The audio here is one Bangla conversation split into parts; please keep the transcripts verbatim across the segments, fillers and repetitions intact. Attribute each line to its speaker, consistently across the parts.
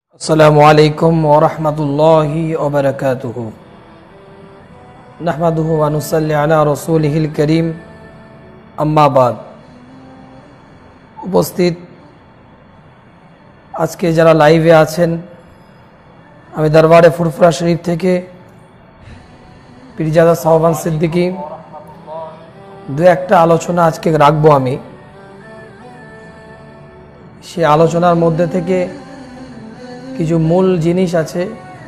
Speaker 1: अस्सलामु अलैकुम व रहमतुल्लाहि व बरकातुहू। नहमदुहु व नुसल्ली अला रसूलिहिल करीम, अम्मा बाद। उपस्थित আজকে যারা লাইভে আছেন, আমি দরবারে ফুরফুরা শরীফ থেকে পিরজাদা সাওবান সিদ্দিকি দু একটা আলোচনা আজকে রাখবো। আমি সেই আলোচনার মধ্যে থেকে কিছু মূল জিনিস আছে,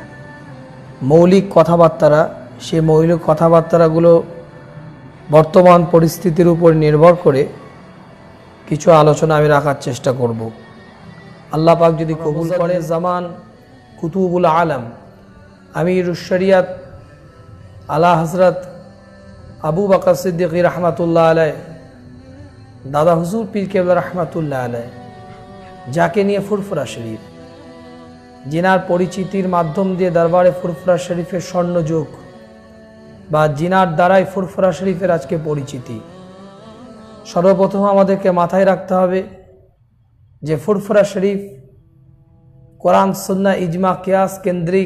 Speaker 1: মৌলিক কথাবার্তা। সেই মৌলিক কথাবার্তাগুলো বর্তমান পরিস্থিতির উপর নির্ভর করে কিছু আলোচনা আমি রাখার চেষ্টা করব। আল্লাহ পাক যদি কবুল করে। জামান কুতুবুল আলম আমিরুশ শরিয়ত আলা হযরত আবু বকর সিদ্দিকি রহমাতুল্লাহ আলাইহি, দাদা হুজুর পীর কেবলা রহমাতুল্লাহ আলাইহি, যাকে নিয়ে ফুরফুরা শরীফ, জিনার পরিচিতির মাধ্যম দিয়ে দরবারে ফুরফুরা শরীফের স্বর্ণযুগ বা জিনার দ্বারাই ফুরফুরা শরীফের আজকে পরিচিতি। সর্বপ্রথম আমাদেরকে মাথায় রাখতে হবে যে ফুরফুরা শরীফ কোরআন সুন্নাহ ইজমা কিয়াস কেন্দ্রিক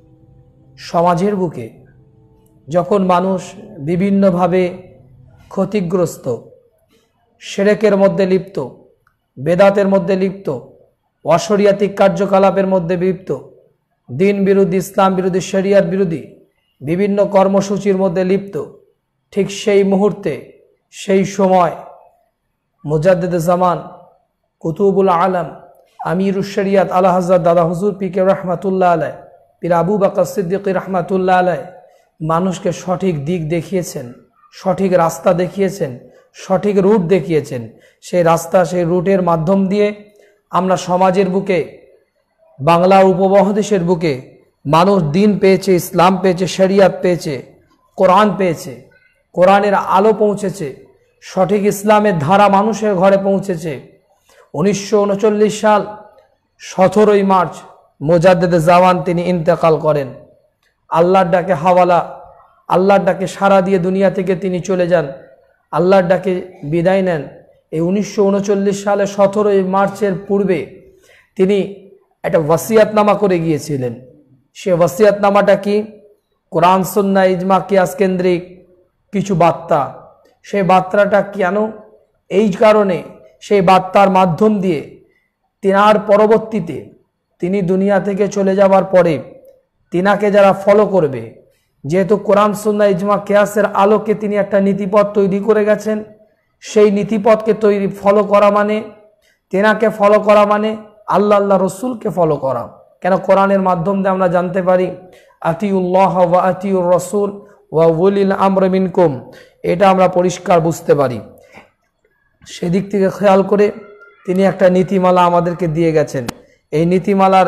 Speaker 1: সমাজের বুকে যখন মানুষ বিভিন্নভাবে ক্ষতিগ্রস্ত, শিরকের মধ্যে লিপ্ত, বেদাতের মধ্যে লিপ্ত, অশরিয়াতিক কার্যকলাপের মধ্যে লিপ্ত, দিন বিরোধী, ইসলাম বিরোধী, শরিয়ত বিরোধী বিভিন্ন কর্মসূচির মধ্যে লিপ্ত, ঠিক সেই মুহূর্তে, সেই সময় মুজাদ্দিদে জামান কুতুবুল আলম আমিরুশ শরিয়ত আলা হযরত দাদা হুজুর পীর কেবলা রহমাতুল্লাহ আলাইহি, পীর আবু বকর সিদ্দিকি রহমাতুল্লাহ আলাইহি মানুষকে সঠিক দিক দেখিয়েছেন, সঠিক রাস্তা দেখিয়েছেন, সঠিক রুট দেখিয়েছেন। সেই রাস্তা, সেই রুটের মাধ্যম দিয়ে আমরা সমাজের বুকে, বাংলা উপমহাদেশের বুকে মানুষ দিন পেয়েছে, ইসলাম পেয়েছে, শরিয়ত পেয়েছে, কোরআন পেয়েছে, কোরআনের আলো পৌঁছেছে, সঠিক ইসলামের ধারা মানুষের ঘরে পৌঁছেছে। উনিশশো উনচল্লিশ সাল সতেরোই মার্চ মুজাদ্দিদে জামান তিনি ইন্তেকাল করেন। আল্লাহর ডাকে হাওয়ালা, আল্লাহর ডাকে সাড়া দিয়ে দুনিয়া থেকে তিনি চলে যান, আল্লাহর ডাকে বিদায় নেন। এই উনিশশো উনচল্লিশ সালে সতেরোই মার্চের পূর্বে তিনি একটা ওয়াসিয়াতনামা করে গিয়েছিলেন। সে ওয়াসিয়াতনামাটা কি? কোরআন সুন্নাহ ইজমা কিয়াস কেন্দ্রিক কিছু বার্তা। সেই বার্তাটা কেন? এই কারণে সেই বার্তার মাধ্যম দিয়ে তিনার পরবর্তীতে, তিনি দুনিয়া থেকে চলে যাবার পরে তিনাকে যারা ফলো করবে, যেহেতু কোরআন সুন্নাহ ইজমা কিয়াসের আলোকে তিনি একটা নীতিপথ তৈরি করে গেছেন, সেই নীতিপথকে তৈরি ফলো করা মানে, তেনাকে ফলো করা মানে আল্লাহ আল্লাহ রসুলকে ফলো করা। কেন? কোরআনের মাধ্যম দিয়ে আমরা জানতে পারি আতিউল্লাহ ওয়া আতিউর রসুল ওয়া উলিল আমর মিনকুম, এটা আমরা পরিষ্কার বুঝতে পারি। সেদিক থেকে খেয়াল করে তিনি একটা নীতিমালা আমাদেরকে দিয়ে গেছেন। এই নীতিমালার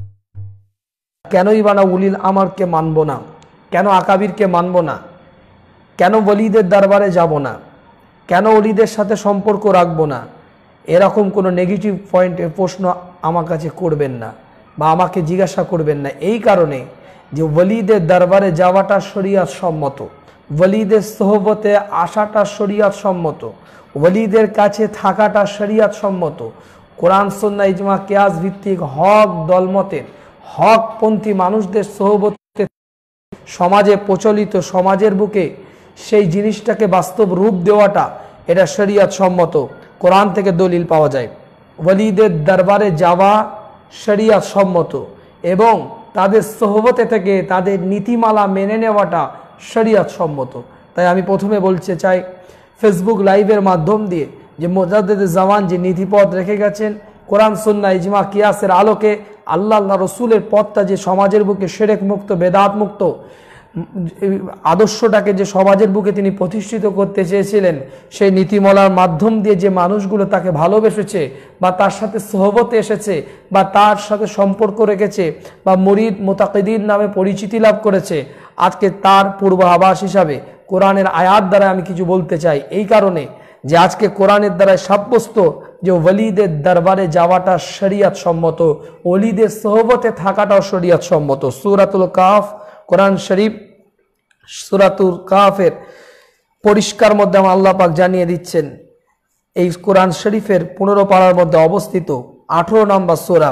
Speaker 1: কেনই বানা উলিল আমরকে মানব না, কেন আকাবিরকে মানব না, কেন ওলিদের দরবারে যাব না, কেন ওলিদের সাথে সম্পর্ক রাখবো না, এরকম কোনো নেগেটিভ পয়েন্টের প্রশ্ন আমার কাছে করবেন না বা আমাকে জিজ্ঞাসা করবেন না। এই কারণে যে ওলিদের দরবারে যাওয়াটা শরিয়ত সম্মত, ওলিদের সোহবতে আসাটা শরিয়ত সম্মত, ওলিদের কাছে থাকাটা শরিয়ত সম্মত। কোরআন সুন্নাহ ইজমা কিয়াস ভিত্তিক হক দলমতের, হকপন্থী মানুষদের সোহবতে সমাজে প্রচলিত, সমাজের বুকে সেই জিনিসটাকে বাস্তব রূপ দেওয়াটা, এটা শরিয়ত সম্মত। কোরআন থেকে দলিল পাওয়া যায়। ওলিদের দরবারে যাওয়া শরিয়ত সম্মত এবং তাদের সোহবতে থেকে তাদের নীতিমালা মেনে নেওয়াটা শরিয়ত সম্মত। তাই আমি প্রথমে বলতে চাই, ফেসবুক লাইভের মাধ্যম দিয়ে যে মুজাদ্দিদে জামান যে নীতিপথ রেখে গেছেন, কোরআন সুন্নাহ ইজমা কিয়াসের আলোকে আল্লাহ আল্লাহ রসুলের পথটা যে সমাজের বুকে শিরক মুক্ত, বেদাত মুক্ত আদর্শটাকে যে সমাজের বুকে তিনি প্রতিষ্ঠিত করতে চেয়েছিলেন, সেই নীতিমালার মাধ্যম দিয়ে যে মানুষগুলো তাকে ভালোবেসেছে বা তার সাথে সোহবতে এসেছে বা তার সাথে সম্পর্ক রেখেছে বা মুরিদ মুতাকিদিন নামে পরিচিতি লাভ করেছে, আজকে তার পূর্বাভাস হিসাবে কোরআনের আয়াত দ্বারা আমি কিছু বলতে চাই। এই কারণে যে আজকে কোরআনের দ্বারা সাব্যস্ত যে ওলিদের দরবারে যাওয়াটা শরিয়ত সম্মত, ওলিদের সোহবতে থাকাটাও শরিয়ত সম্মত। সূরাতুল কাহফ, কোরআন শরীফ সূরাতুল কাহফের পরিষ্কার মধ্যে আমার আল্লাহ পাক জানিয়ে দিচ্ছেন, এই কোরআন শরীফের পনেরো পারার মধ্যে অবস্থিত আঠারো নম্বর সূরা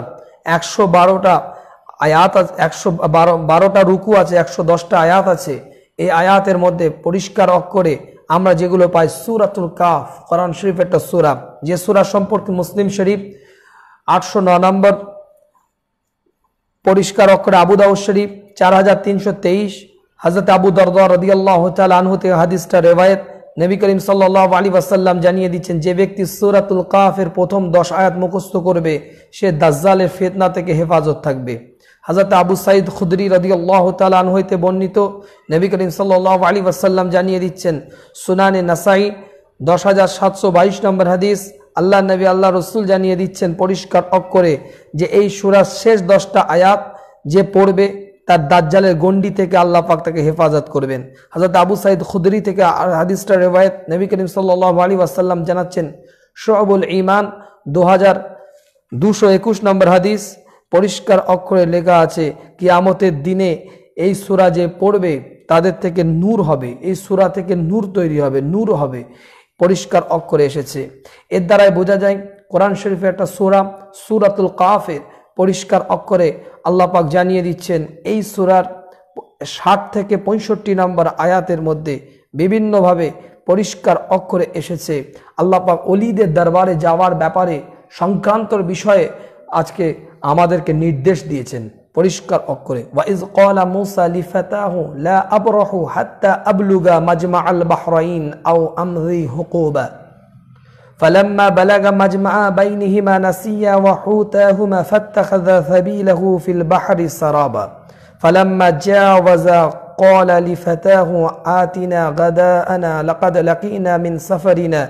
Speaker 1: একশো বারোটা আয়াত আছে, একশো বারো বারোটা রুকু আছে, একশো দশটা আয়াত আছে। এই আয়াতের মধ্যে পরিষ্কার অক্ষরে আমরা যেগুলো পাই, সূরাতুল কাফ কোরআন শরীফ একটা সূরা, যে সূরা সম্পর্কে মুসলিম শরীফ আটশো নয় নম্বর, পরিষ্কার অক্ষরে আবু দাউদ শরীফ চার হাজার তিনশো তেইশ, হযরত আবু দরদা রাদিয়াল্লাহু তাআলা আনহু থেকে হাদিসটা রেওয়ায়েত। নবী করিম সাল্লাল্লাহু আলাইহি ওয়াসাল্লাম জানিয়ে দিচ্ছেন, যে ব্যক্তি সূরাতুল কাফের প্রথম দশ আয়াত মুখস্থ করবে সে দাজ্জালের ফিতনা থেকে হেফাজত থাকবে। হযরত আবু সাঈদ খুদরি রাদিয়াল্লাহু তাআলা আনহু হতে বর্ণিত, নবী করিম সাল্লাল্লাহু আলাইহি ওয়াসাল্লাম জানিয়ে দিচ্ছেন, সুনানে নাসাই দশ হাজার সাতশো বাইশ নম্বর হাদিস, আল্লাহ নবী আল্লাহ রসুল জানিয়ে দিচ্ছেন পরিষ্কার অক্ষরে যে এই সূরার শেষ দশটা আয়াত যে পড়বে তার দাজ্জালের গণ্ডি থেকে আল্লাহ পাক তাকে হেফাজত করবেন। হযরত আবু সাঈদ খুদরি থেকে হাদিসটা রিওয়ায়াত, নবী করিম সাল্লাল্লাহু আলাইহি ওয়াসাল্লাম জানাচ্ছেন, শুআবুল ঈমান দু হাজার দুশো একুশ নম্বর হাদিস, পরিষ্কার অক্ষরে লেখা আছে কিয়ামতের দিনে এই সূরা যে পড়বে তাদের থেকে নূর হবে, এই সূরা থেকে নূর তৈরি হবে, নূর হবে, পরিষ্কার অক্ষরে এসেছে। এর দ্বারাই বোঝা যায় কোরআন শরীফের একটা সূরা সূরাতুল কাফের পরিষ্কার অক্ষরে আল্লাহ পাক জানিয়ে দিচ্ছেন, এই সূরার ষাট থেকে পঁয়ষট্টি নম্বর আয়াতের মধ্যে বিভিন্নভাবে পরিষ্কার অক্ষরে এসেছে আল্লাহ পাক ওলিদের দরবারে যাওয়ার ব্যাপারে সংক্রান্তর বিষয়ে আজকে আমাদেরকে নির্দেশ দিয়েছেন পরিষ্কার অক্ষরে। ওয়াইজ ক্বালা মূসা লিফাতাহু লা আবরাহু হাত্তা আবলুগা মাজমাআল বাহরাইন আও আমযি হুকুবা فلما بلغ مجمع بينهما نسيا وحوتاهما فاتخذ سبيله في البحر سرابا فلما جاوزا قال لفتاه آتنا غداءنا لقد لقينا من سفرنا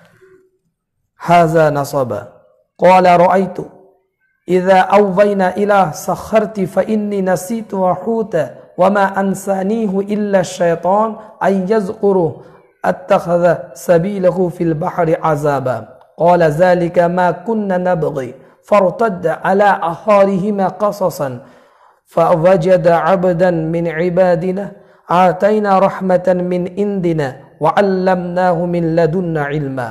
Speaker 1: هذا نصبا قال رأيت إذا أوينا إلى صخرت فإني نسيت وحوتا وما أنسانيه إلا الشيطان أن يذكره اتخذ سبيله في البحر عذابا قال ذلك ما كنا نبغي فارتد على آثارهما قصصا فوجد عبدا من عبادنا آتينا رحمة من عندنا وعلمناه من لدنا علما।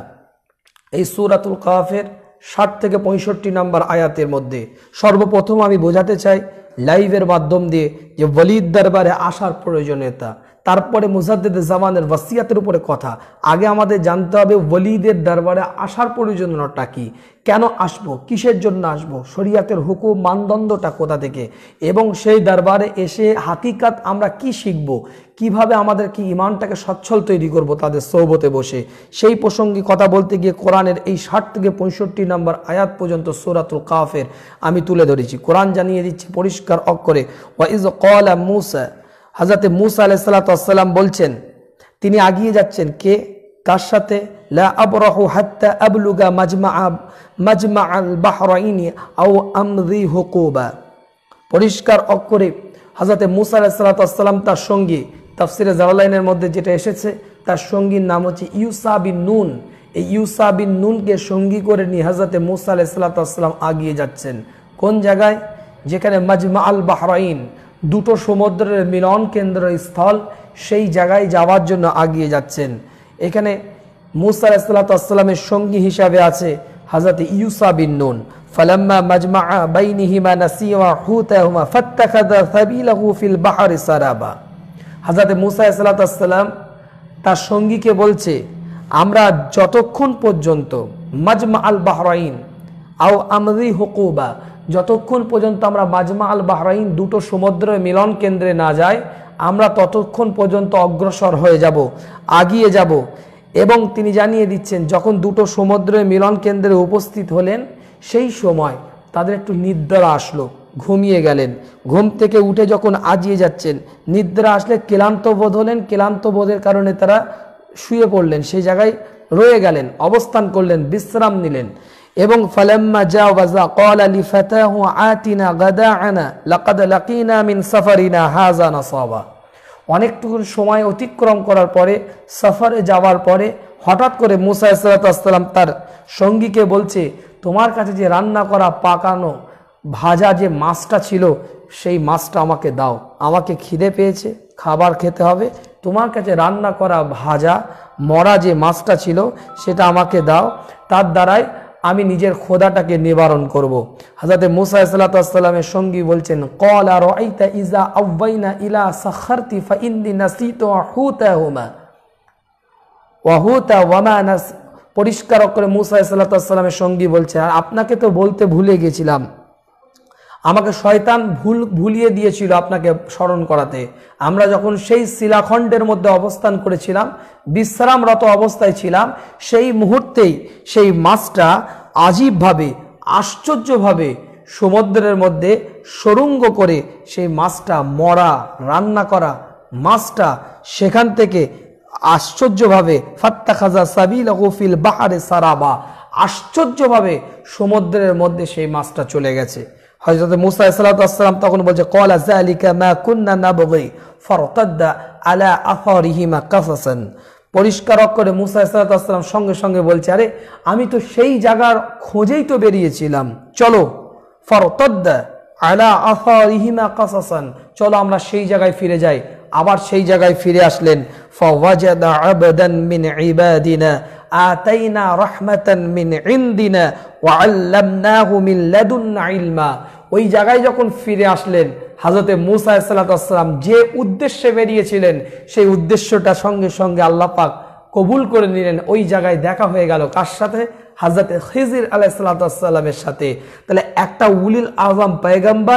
Speaker 1: এই সূরাতুল কাফের ষাট থেকে পঁয়ষট্টি নম্বর আয়াতের মধ্যে সর্বপ্রথম আমি বোঝাতে চাই লাইভের মাধ্যম দিয়ে যে ওলিদ দরবারে আসার প্রয়োজনীয়তা, তারপরে মুজাদ্দিদ জামানের ওয়াসিয়াতের উপরে কথা। আগে আমাদের জানতে হবে ওলিদের দরবারে আসার প্রয়োজনীয়তা কি, কেন আসব, কিসের জন্য আসব, শরিয়াতের হুকুম মানদণ্ডটা কোথা থেকে, এবং সেই দরবারে এসে হাকিকাত আমরা কি শিখব, কিভাবে আমাদের কি ইমানটাকে সচ্ছল তৈরি করব তাদের সোহবতে বসে। সেই প্রসঙ্গে কথা বলতে গিয়ে কোরআনের এই ষাট থেকে পঁয়ষট্টি নম্বর আয়াত পর্যন্ত সূরাতুল কাফের আমি তুলে ধরেছি। কোরআন জানিয়ে দিচ্ছে পরিষ্কার অক্ষরে, ওয়াইজ ক্বালা মূসা, হযরত মূসা আলাইহিস সালাতু ওয়াস সালাম বলছেন, তিনি আগিয়ে যাচ্ছেন কে কার সাথে, লা আবরাহু হাত্তা আবলুগা মাজমাআ মাজমাআল বাহরাইনি আও আমযি হুকুবা। পরিষ্কার অক্ষরে হযরত মূসা আলাইহিস সালাতু ওয়াস সালাম তার সঙ্গী, তাফসিরে জালালাইনের মধ্যে যেটা এসেছে তার সঙ্গীর নাম হচ্ছে ইউসা বিন নুন। এই ইউসা বিন নুনকে সঙ্গী করে নিয়ে হযরত মূসা আলাইহিস সালাতু ওয়াস সালাম আগিয়ে যাচ্ছেন কোন জায়গায়, যেখানে মাজমাআল বাহরাইন দুটো সমুদ্রের মিলন কেন্দ্র স্থল, সেই জায়গায় যাওয়ার জন্য আগিয়ে যাচ্ছেন। এখানে মূসা আলাইহিস সালাতু ওয়াস সালামের সঙ্গী হিসাবে আছে হযরত ইউসা বিন নুন। ফালাম্মা মাজমাআ বাইনিহিমা নাসিয়া হুতাহুমা ফাত্তাখাযা সাবিলাহু ফিল বাহরি সারাবা। হযরত মূসা আলাইহিস সালাতু ওয়াস সালাম তার সঙ্গীকে বলছে, আমরা যতক্ষণ পর্যন্ত মাজমা আল বাহরাইন আও আমরি হুকুবা, যতক্ষণ পর্যন্ত আমরা মাজমা আল বাহরাইন দুটো সমুদ্রের মিলন কেন্দ্রে না যাই, আমরা ততক্ষণ পর্যন্ত অগ্রসর হয়ে যাব, আগিয়ে যাব। এবং তিনি জানিয়ে দিচ্ছেন যখন দুটো সমুদ্রের মিলন কেন্দ্রে উপস্থিত হলেন সেই সময় তাদের একটু নিদ্রা আসলো, ঘুমিয়ে গেলেন। ঘুম থেকে উঠে যখন আগিয়ে যাচ্ছেন, নিদ্রা আসলে ক্লান্ত বোধ হলেন, ক্লান্ত বোধের কারণে তারা শুয়ে পড়লেন, সেই জায়গায় রয়ে গেলেন, অবস্থান করলেন, বিশ্রাম নিলেন। এবং ফালাম্মা জাওয়াজা ক্বালা লিফাতাহু আতিনা গাদাআনা লাকাদ লাকিনা মিন সাফারিনা হাযা নাসাবা। অনেকটুকু সময় অতিক্রম করার পরে, সফরে যাওয়ার পরে হঠাৎ করে মূসা আলাইহিস সালাতু ওয়াস সালাম তার সঙ্গীকে বলছে, তোমার কাছে যে রান্না করা পাকানো ভাজা যে মাছটা ছিল সেই মাছটা আমাকে দাও, আমাকে খিদে পেয়েছে, খাবার খেতে হবে, তোমার কাছে রান্না করা ভাজা মরা যে মাছটা ছিল সেটা আমাকে দাও, তার দ্বারাই আমি নিজের খোদাটাকে নিবারণ করব। হযরত মুসা আলাইহিস সালামের সঙ্গী বলছেন ক্বালা রাআইতা ইযা আওয়াইনা ইলা সাখারতি ফাইন্নী নাসিতু হুতাহুমা ওয়া হুতা ওয়ামা নাস। পরিষ্কার করে মুসা আলাইহিস সালামের সঙ্গী বলছে আর আপনাকে তো বলতে ভুলে গেছিলাম, আমাকে শয়তান ভুল ভুলিয়ে দিয়েছিল আপনাকে স্মরণ করাতে। আমরা যখন সেই শিলাখণ্ডের মধ্যে অবস্থান করেছিলাম, বিশ্রামরত অবস্থায় ছিলাম, সেই মুহূর্তেই সেই মাছটা আজীবভাবে আশ্চর্যভাবে সমুদ্রের মধ্যে সুড়ঙ্গ করে সেই মাছটা মরা রান্না করা মাছটা সেখান থেকে আশ্চর্যভাবে ফাত্তাখাযা সাবিলাহু ফিল বাহরে সারাবা, আশ্চর্যভাবে সমুদ্রের মধ্যে সেই মাছটা চলে গেছে। হযরত মুসা আলাইহিস সালাম তখন বলছে ক্বালা যালিকা মা কুননা নাবগি ফারতাদ্দা আলা আথারিহিমা কাসাসান। পরিষ্কার করে মুসা আলাইহিস সালাম সঙ্গে সঙ্গে বলছে আরে আমি তো সেই জায়গার খোঁজেই তো বেরিয়েছিলাম, চলো ফারতাদ্দা আলা আথারিহিমা কাসাসান, চলো আমরা সেই জায়গায় ফিরে যাই। আবার সেই জায়গায় ফিরে আসলেন। ফাওয়াজাদা আবদান মিন ইবাদিনা আতাইনা রাহমাতান মিন ইনদিনা ওয়া আল্লামনাহু মিন লাদুন্না ইলমা। ওই জায়গায় যখন ফিরে আসলেন হযরত মুসা আলাইহিস সালাম যে উদ্দেশ্যে বেরিয়েছিলেন সেই উদ্দেশ্যটা সঙ্গে সঙ্গে আল্লাহ পাক কবুল করে নিলেন। ওই জায়গায় দেখা হয়ে গেল কার সাথে? হযরত খিজির আলাইহিস সালামের সাথে। তাহলে একটা উলিল আযম পয়গম্বর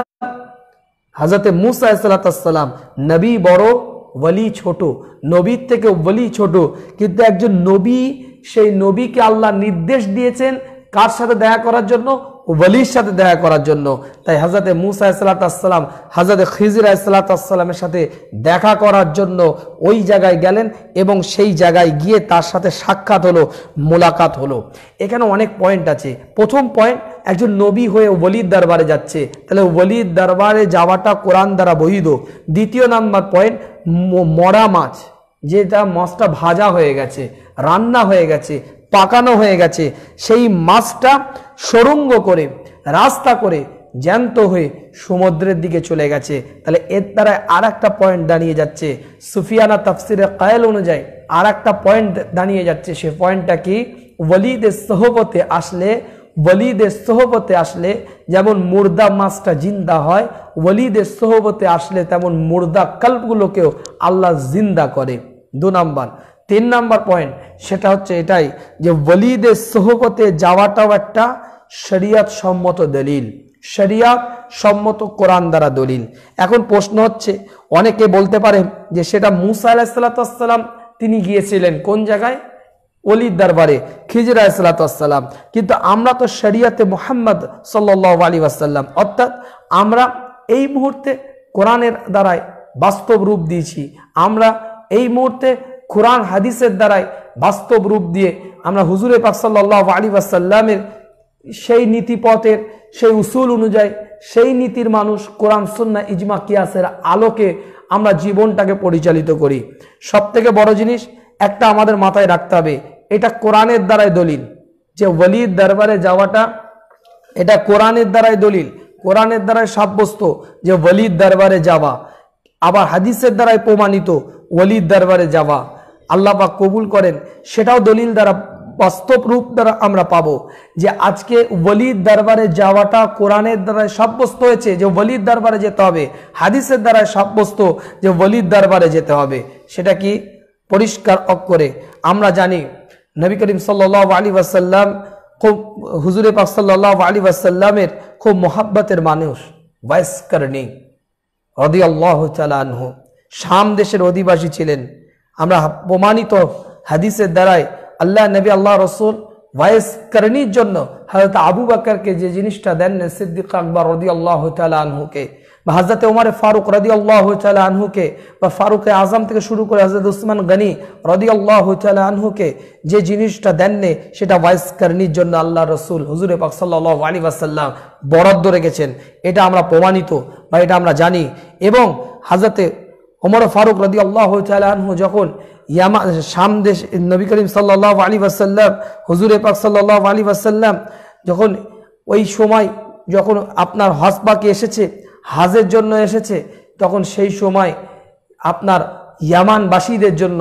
Speaker 1: হযরত মুসা আলাইহিস সালাম, নবী বড় ওলি ছোট, নবীর থেকে ওলি ছোট, কিন্তু একজন নবী, সেই নবীকে আল্লাহ নির্দেশ দিয়েছেন কার সাথে দেখা করার জন্য? ওলির সাথে দেখা করার জন্য। তাই হযরত মুসা আলাইহিস সালাম হযরত খিজির আলাইহিস সালামের সাথে দেখা করার জন্য ওই জায়গায় গেলেন এবং সেই জায়গায় গিয়ে তার সাথে সাক্ষাৎ হলো, মোলাকাত হলো। এখানে অনেক পয়েন্ট আছে। প্রথম পয়েন্ট, একজন নবী হয়ে ওলির দরবারে যাচ্ছে, তাহলে ওলির দরবারে যাওয়াটা কোরআন দ্বারা বৈধ। দ্বিতীয় নাম্বার পয়েন্ট, মরা মাছ, যেটা মাছটা ভাজা হয়ে গেছে, রান্না হয়ে গেছে, পাকানো হয়ে গেছে, সেই মাছটা সুড়ঙ্গ করে রাস্তা করে জ্যান্ত হয়ে সমুদ্রের দিকে চলে গেছে। তাহলে এর দ্বারা আর একটা পয়েন্ট দাঁড়িয়ে যাচ্ছে, সুফিয়ানা তাফসিরে কায়েল অনুযায়ী আর একটা পয়েন্ট দাঁড়িয়ে যাচ্ছে। সে পয়েন্টটা কি? ওলিদের সোহবতে আসলে, ওলিদের সোহবতে আসলে যেমন মুর্দা মাছটা জিন্দা হয়, ওলিদের সোহবতে আসলে তেমন মুর্দা কল্পগুলোকেও আল্লাহ জিন্দা করে। দু নাম্বার। তিন নাম্বার পয়েন্ট সেটা হচ্ছে এটাই যে ওলিদের সোহবতে যাওয়াটাও একটা শরিয়ত সম্মত দলিল, শরিয়ত সম্মত কোরআন দ্বারা দলিল। এখন প্রশ্ন হচ্ছে, অনেকে বলতে পারে যে সেটা মুসা আলাইহিস সালাম তিনি গিয়েছিলেন কোন জায়গায়? ওলির দরবারে, খিজির আলাইহিস সালাম। কিন্তু আমরা তো শরিয়তে মুহাম্মদ সাল্লাল্লাহু আলাইহি ওয়াসাল্লাম, অর্থাৎ আমরা এই মুহূর্তে কোরআনের দ্বারাই বাস্তব রূপ দিয়েছি। আমরা এই মুহূর্তে কোরআন হাদিসের দ্বারাই বাস্তব রূপ দিয়ে আমরা হুজুরে পাক সাল্লাল্লাহু আলাইহি ওয়াসাল্লামের সেই নীতিপথের, সেই উসুল অনুযায়ী, সেই নীতির মানুষ, কোরআন সুন্নাহ ইজমা কিয়াসের আলোকে আমরা জীবনটাকে পরিচালিত করি। সব থেকে বড় জিনিস একটা আমাদের মাথায় রাখতে হবে, এটা কোরআনের দ্বারাই দলিল যে ওলির দরবারে যাওয়াটা, এটা কোরআনের দ্বারাই দলিল, কোরআনের দ্বারাই সাব্যস্ত যে ওলির দরবারে যাওয়া। আবার হাদিসের দ্বারাই প্রমাণিত ওলির দরবারে যাওয়া। আল্লাহ পাক কবুল করেন, সেটাও দলিল দ্বারা, বাস্তব রূপ দ্বারা আমরা পাবো যে আজকে ওলির দরবারে যাওয়াটা কোরআনের দ্বারা সাব্যস্ত হয়েছে যে ওলির দরবারে যেতে হবে, হাদিসের দ্বারা সাব্যস্ত যে ওলির দরবারে যেতে হবে। সেটা কি? পরিষ্কার অক্ষরে আমরা জানি নবী করিম সাল্লাল্লাহু আলাইহি ওয়াসাল্লাম খুব, হুজুরে পাক সাল্লাল্লাহু আলাইহি ওয়াসাল্লামের খুব মোহাব্বতের মানুষ ওয়াইস করনি রাদিয়াল্লাহু তাআলা আনহু, শাম দেশের অধিবাসী ছিলেন। আমরা প্রমাণিত হাদিসের দ্বারাই আল্লাহ নবী আল্লাহ রসুল ওয়াইস করনির জন্য হযরত আবু বকরকে যে জিনিসটা দেন, সিদ্দিক আকবর রাদিয়াল্লাহু তাআলা আনহুকে, বা হযরত ওমর ফারুক রাদিয়াল্লাহু তাআলা আনহুকে, বা ফারুক আজম থেকে শুরু করে হযরত উসমান গনি রাদিয়াল্লাহু তাআলা আনহুকে যে জিনিসটা দেননি, সেটা ওয়াইস করনির জন্য আল্লাহ রসুল হুজুরে পাক সাল্লাল্লাহু আলাইহি ওয়াসাল্লাম বরাদ্দ রেখেছেন। এটা আমরা প্রমাণিত বা এটা আমরা জানি। এবং হযরত ওমর ফারুক রাদিয়াল্লাহু তাআলা আনহু যখন ইয়ামা শাম দেশ, নবী করিম সাল্লাল্লাহু আলাইহি ওয়াসাল্লাম, হুজুরে পাক সাল্লাল্লাহু আলাইহি ওয়াসাল্লাম যখন ওই সময় যখন আপনার হজ পাকে এসেছে, হাজের জন্য এসেছে, তখন সেই সময় আপনার ইয়ামানবাসীদের জন্য,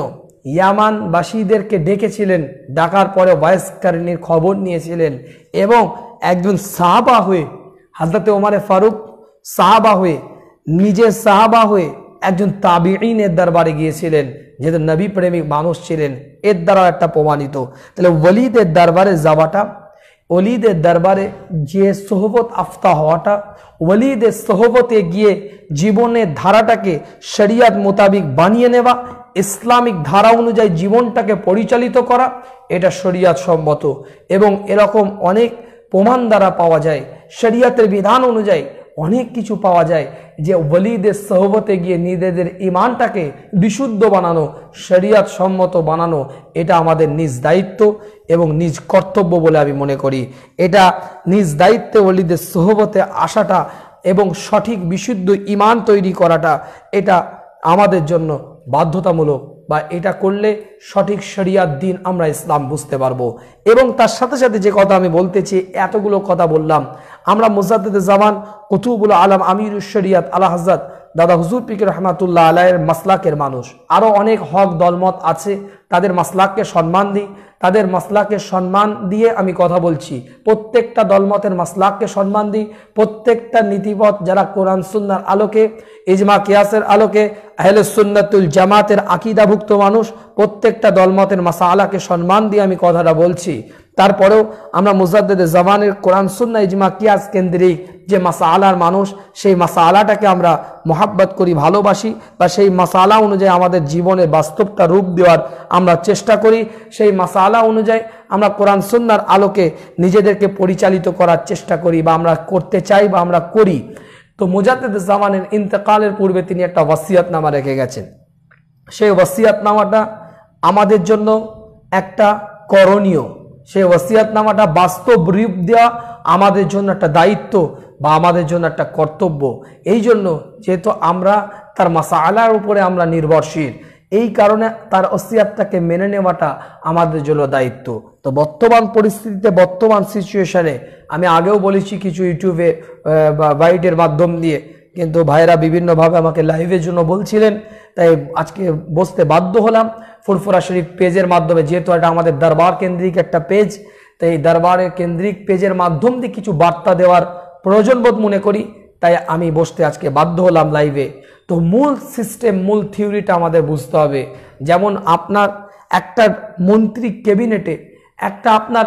Speaker 1: ইয়ামানবাসীদেরকে ডেকেছিলেন, ডাকার পরে ওয়াইসকারিনীর খবর নিয়েছিলেন এবং একজন সাহাবা হয়ে হযরত ওমর ফারুক সাহাবা হয়ে নিজে সাহাবা হয়ে একজন তাবিঈনের দরবারে গিয়েছিলেন, যেহেতু নবী প্রেমিক মানুষ ছিলেন, এর দ্বারা একটা প্রমাণিত। তাহলে ওলিদের দরবারে যাওয়াটা, ওলিদের দরবারে যে সোহবত আফতা হওয়াটা, ওলিদের সোহবতে গিয়ে জীবনের ধারাটাকে শরিয়ত মোতাবিক বানিয়ে নেওয়া, ইসলামিক ধারা অনুযায়ী জীবনটাকে পরিচালিত করা, এটা শরিয়ত সম্মত এবং এরকম অনেক প্রমাণ দ্বারা পাওয়া যায়। শরিয়তের বিধান অনুযায়ী অনেক কিছু পাওয়া যায় যে ওলিদের সোহবতে গিয়ে নিজেদের ঈমানটাকে বিশুদ্ধ বানানো, শরিয়ত সম্মত বানানো, এটা আমাদের নিজ দায়িত্ব এবং নিজ কর্তব্য বলে আমি মনে করি। এটা নিজ দায়িত্বে ওলিদের সোহবতে আসাটা এবং সঠিক বিশুদ্ধ ঈমান তৈরি করাটা, এটা আমাদের জন্য বাধ্যতামূলক, বা এটা করলে সঠিক শরিয়ত দিন আমরা ইসলাম বুঝতে পারবো। এবং তার সাথে সাথে যে কথা আমি বলতেছি, এতগুলো কথা বললাম, আমরা মুজাদ্দিদে জামান কুতুবুল আলম আমিরুশ শরিয়ত আলা হযরত দাদা হুজুর পীর রহমাতুল্লাহ আলাইহির মাসলাকের মানুষ, আরও অনেক হক দলমত আছে, তাদের মাসলাককে সম্মান দিই, তাদের মাসলাকে সম্মান দিয়ে আমি কথা বলছি। প্রত্যেকটা দলমতের মাসলাককে সম্মান দিই, প্রত্যেকটা নীতিপথ যারা কোরআন সুন্নাহর আলোকে, ইজমা কিয়াসের আলোকে আহলে সুন্নাতুল জামাতের আকীদাভুক্ত মানুষ, প্রত্যেকটা দলমতের মাসালাকে সম্মান দিয়ে আমি কথাটা বলছি। তারপরেও আমরা মুজাদ্দিদে জামানের কোরআন সুন্নাহ ইজমা কিয়াস কেন্দ্রিক যে মাসালার মানুষ, সেই মাসালাটাকে আমরা মহাব্বত করি, ভালোবাসি, বা সেই মাসালা অনুযায়ী আমাদের জীবনে বাস্তবটা রূপ দেওয়ার আমরা চেষ্টা করি। সেই মাসালা অনুযায়ী আমরা কোরআন সুন্নাহর আলোকে নিজেদেরকে পরিচালিত করার চেষ্টা করি, বা আমরা করতে চাই, বা আমরা করি। তো মুজাদ্দিদে জামানের ইন্তেকালের পূর্বে তিনি একটা ওয়াসিয়াতনামা রেখে গেছেন। সেই ওয়াসিয়াতনামাটা আমাদের জন্য একটা করণীয়, সেই ওয়াসিয়াতনামাটা বাস্তব রূপ দেওয়া আমাদের জন্য একটা দায়িত্ব বা আমাদের জন্য একটা কর্তব্য। এই জন্য যেহেতু আমরা তার মাসালার উপরে আমরা নির্ভরশীল, এই কারণে তার ওসিয়াতটাকে মেনে নেওয়াটা আমাদের জন্য দায়িত্ব। তো বর্তমান পরিস্থিতিতে, বর্তমান সিচুয়েশনে, আমি আগেও বলেছি কিছু ইউটিউবে বা বাইটের মাধ্যম দিয়ে, কিন্তু ভাইরা বিভিন্নভাবে আমাকে লাইভের জন্য বলছিলেন, তাই আজকে বসতে বাধ্য হলাম ফুরফুরা শরীফ পেজের মাধ্যমে। যেহেতু এটা আমাদের দরবার কেন্দ্রিক একটা পেজ, তাই এই দরবারের কেন্দ্রিক পেজের মাধ্যম দিয়ে কিছু বার্তা দেওয়ার প্রয়োজন বোধ মনে করি, তাই আমি বসতে আজকে বাধ্য হলাম লাইভে। তো মূল সিস্টেম, মূল থিওরিটা আমাদের বুঝতে হবে। যেমন আপনার একটা মন্ত্রী ক্যাবিনেটে, একটা আপনার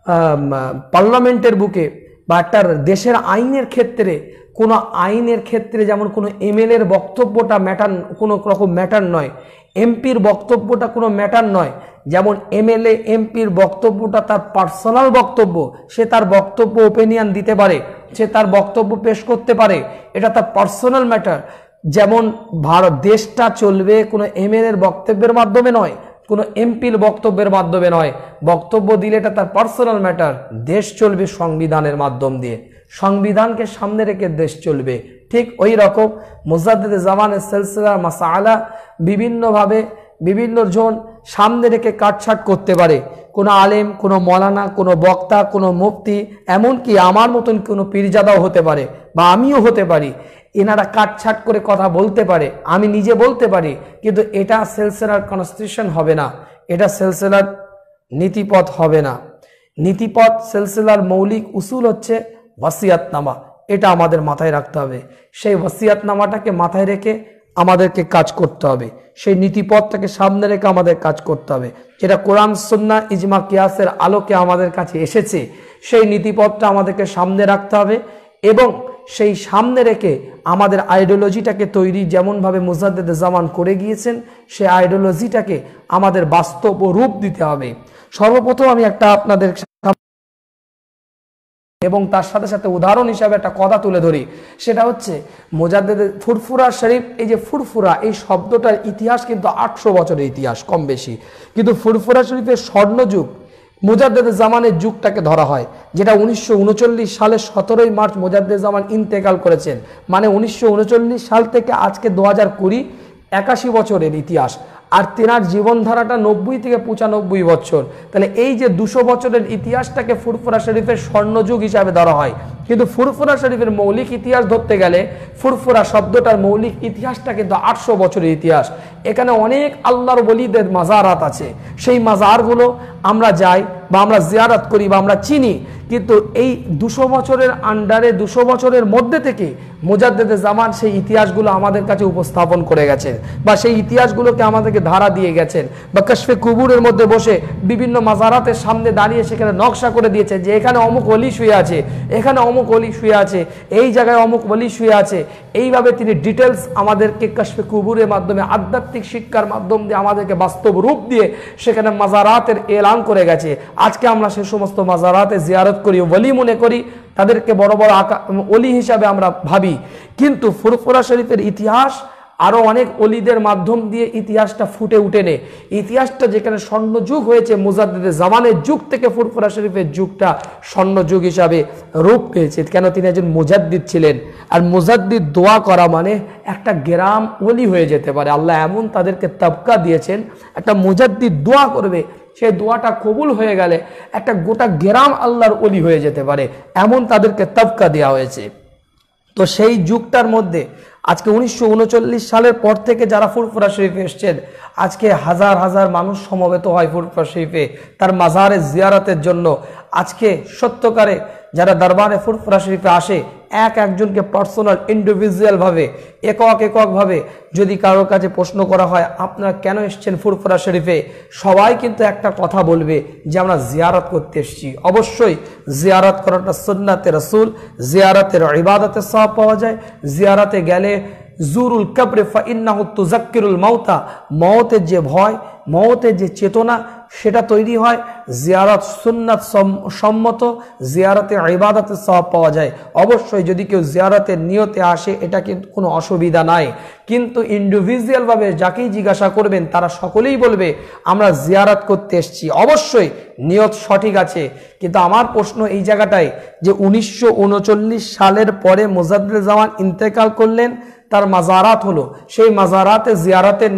Speaker 1: পার্লামেন্টের বুকে, বা একটা দেশের আইনের ক্ষেত্রে, কোনো আইনের ক্ষেত্রে যেমন কোনো এমএলএর বক্তব্যটা ম্যাটার, কোনো রকম ম্যাটার নয়, এমপির বক্তব্যটা কোনো ম্যাটার নয়। যেমন এমএলএ এমপির বক্তব্যটা তার পার্সোনাল বক্তব্য, সে তার বক্তব্য ওপিনিয়ন দিতে পারে, সে তার বক্তব্য পেশ করতে পারে, এটা তার পার্সোনাল ম্যাটার। যেমন ভারত দেশটা চলবে কোনো এমএলএর বক্তব্যের মাধ্যমে নয়, কোনো এমপির বক্তব্যের মাধ্যমে নয়, বক্তব্য দিলে এটা তার পার্সোনাল ম্যাটার। দেশ চলবে সংবিধানের মাধ্যম দিয়ে, সংবিধানকে সামনে রেখে দেশ চলবে। ঠিক ওই রকম মুজাদ্দিদে জামানের সিলসিলার মাসালা বিভিন্নভাবে বিভিন্ন জন সামনে রেখে কাটছাট করতে পারে। কোনো আলেম, কোনো মৌলানা, কোনো বক্তা, কোনো মুফতি, এমনকি আমার মতন কোনো পীরজাদাও হতে পারে, বা আমিও হতে পারি, এনারা কাটছাট করে কথা বলতে পারে, আমি নিজে বলতে পারি, কিন্তু এটা সিলসিলার কনস্টিটিউশন হবে না, এটা সিলসিলার নীতিপথ হবে না। নীতিপথ সিলসিলার মৌলিক উসুল হচ্ছে ওয়াসিয়াতনামা, এটা আমাদের মাথায় রাখতে হবে। সেই ওয়াসিয়াতনামাটাকে মাথায় রেখে আমাদেরকে কাজ করতে হবে, সেই নীতিপথটাকে সামনে রেখে আমাদের কাজ করতে হবে, যেটা কোরআন সুন্নাহ ইজমা কিয়াসের আলোকে আমাদের কাছে এসেছে। সেই নীতিপথটা আমাদেরকে সামনে রাখতে হবে, এবং সেই সামনে রেখে আমাদের আইডিওলজিটাকে তৈরি, যেমনভাবে মুজাদ্দিদে জামান করে গিয়েছেন, সেই আইডিওলজিটাকে আমাদের বাস্তব রূপ দিতে হবে। সর্বপ্রথম আমি একটা আপনাদের এবং তার সাথে সাথে উদাহরণ হিসাবে একটা কথা তুলে ধরি, সেটা হচ্ছে মুজাদ্দিদে ফুরফুরা শরীফ। এই যে ফুরফুরা, এই শব্দটার ইতিহাস কিন্তু আটশো বছরের ইতিহাস কম বেশি, কিন্তু ফুরফুরা শরীফের স্বর্ণযুগ মুজাদ্দিদে জামানের যুগটাকে ধরা হয়, যেটা উনিশশো উনচল্লিশ সালে সতেরোই মার্চ মুজাদ্দিদে জামান ইন্তেকাল করেছেন। মানে উনিশশো উনচল্লিশ সাল থেকে আজকে দু হাজার কুড়ি, একাশি বছরের ইতিহাস। আর তেনার জীবনধারাটা নব্বই থেকে পঁচানব্বই বছর। তাহলে এই যে দুশো বছরের ইতিহাসটাকে ফুরফুরা শরীফের স্বর্ণযুগ হিসাবে ধরা হয়, কিন্তু ফুরফুরা শরীফের মৌলিক ইতিহাস ধরতে গেলে ফুরফুরা শব্দটার মৌলিক ইতিহাসটা কিন্তু আটশো বছরের ইতিহাস। এখানে অনেক আল্লাহর ওলিদের মাজারাত আছে, সেই মাজারগুলো আমরা যাই বা আমরা জিয়ারত করি বা আমরা চিনি, কিন্তু এই দুশো বছরের আন্ডারে দুশো বছরের মধ্যে থেকে মুজাদ্দেদে জামান সেই ইতিহাসগুলো আমাদের কাছে উপস্থাপন করে গেছেন বা সেই ইতিহাসগুলোকে আমাদেরকে ধারা দিয়ে গেছেন, বা কাশফে কুবুরের মধ্যে বসে বিভিন্ন মাজারাতের সামনে দাঁড়িয়ে সেখানে নকশা করে দিয়েছে যে এখানে অমুক ওলি শুয়ে আছে, এখানে অমুক ওলি শুয়ে আছে, এই জায়গায় অমুক ওলি শুয়ে আছে। এইভাবে তিনি ডিটেলস আমাদেরকে কাশফে কুবুরের মাধ্যমে আধ্যাত্মিক শিক্ষার মাধ্যম দিয়ে আমাদেরকে বাস্তব রূপ দিয়ে সেখানে মাজারাতের এলান করে গেছে। আজকে আমরা সে সমস্ত মাজারাতে জিয়ারত করি, ওলি মনে করি, তাদেরকে বড় বড় আকা ওলি হিসাবে আমরা ভাবি, কিন্তু ফুরফুরা শরীফের ইতিহাস আরো অনেক ওলিদের মাধ্যম দিয়ে ইতিহাসটা ফুটে উঠেনে। ইতিহাসটা যেখানে স্বর্ণযুগ হয়েছে মুজাদ্দেদে জামানের যুগ থেকে ফুরফুরা শরীফের যুগটা স্বর্ণযুগ হিসাবে রূপ পেয়েছে। কেন? তিনি একজন মুজাদ্দিদ ছিলেন, আর মুজাদ্দিদ দোয়া করা মানে একটা গ্রাম ওলি হয়ে যেতে পারে। আল্লাহ এমন তাদেরকে তবকা দিয়েছেন, একটা মুজাদ্দিদ দোয়া করবে, সেই দোয়াটা কবুল হয়ে গেলে একটা গোটা গ্রাম আল্লাহর ওলি হয়ে যেতে পারে, এমন তাদেরকে তবকা দেওয়া হয়েছে। তো সেই যুগটার মধ্যে আজকে উনিশশো উনচল্লিশ সালের পর থেকে যারা ফুরফুরা শরীফে এসছেন, আজকে হাজার হাজার মানুষ সমবেত হয় ফুরফুরা শরীফে তার মাজারে জিয়ারতের জন্য। আজকে সত্যকারে যারা দরবারে ফুরফুরা শরীফে আসে, এক একজনকে পার্সোনাল ইন্ডিভিজুয়াল ভাবে একক একক ভাবে যদি কারোর কাছে প্রশ্ন করা হয় আপনারা কেন এসেছেন ফুরফুরা শরীফে, সবাই কিন্তু একটা কথা বলবে যে আমরা জিয়ারত করতে এসেছি। অবশ্যই জিয়ারত করাটা সুন্নাতে রাসূল, জিয়ারতের ইবাদতের সওয়াব পাওয়া যায়। জিয়ারতে গেলে জুরুল কবরে ফাইন্নাহু তুযাক্কিরুল মাউতা, মওতের যে ভয়, মওতের যে চেতনা সেটা তৈরি হয়। জিয়ারত সুন্নাত সম্মত, জিয়ারতে ইবাদতের সওয়াব পাওয়া যায়। অবশ্যই যদি কেউ জিয়ারতের নিয়তে আসে এটা কিন্তু কোনো অসুবিধা নাই, কিন্তু ইন্ডিভিজুয়াল ভাবে যাকেই জিজ্ঞাসা করবেন তারা সকলেই বলবে আমরা জিয়ারত করতে এসেছি। অবশ্যই নিয়ত সঠিক আছে, কিন্তু আমার প্রশ্ন এই জায়গাটায় যে উনিশশো উনচল্লিশ সালের পরে মুজাদ্দেদে জামান ইন্তেকাল করলেন, তার মাজারাত হলো, সেই মাজারাতে জিয়ারতের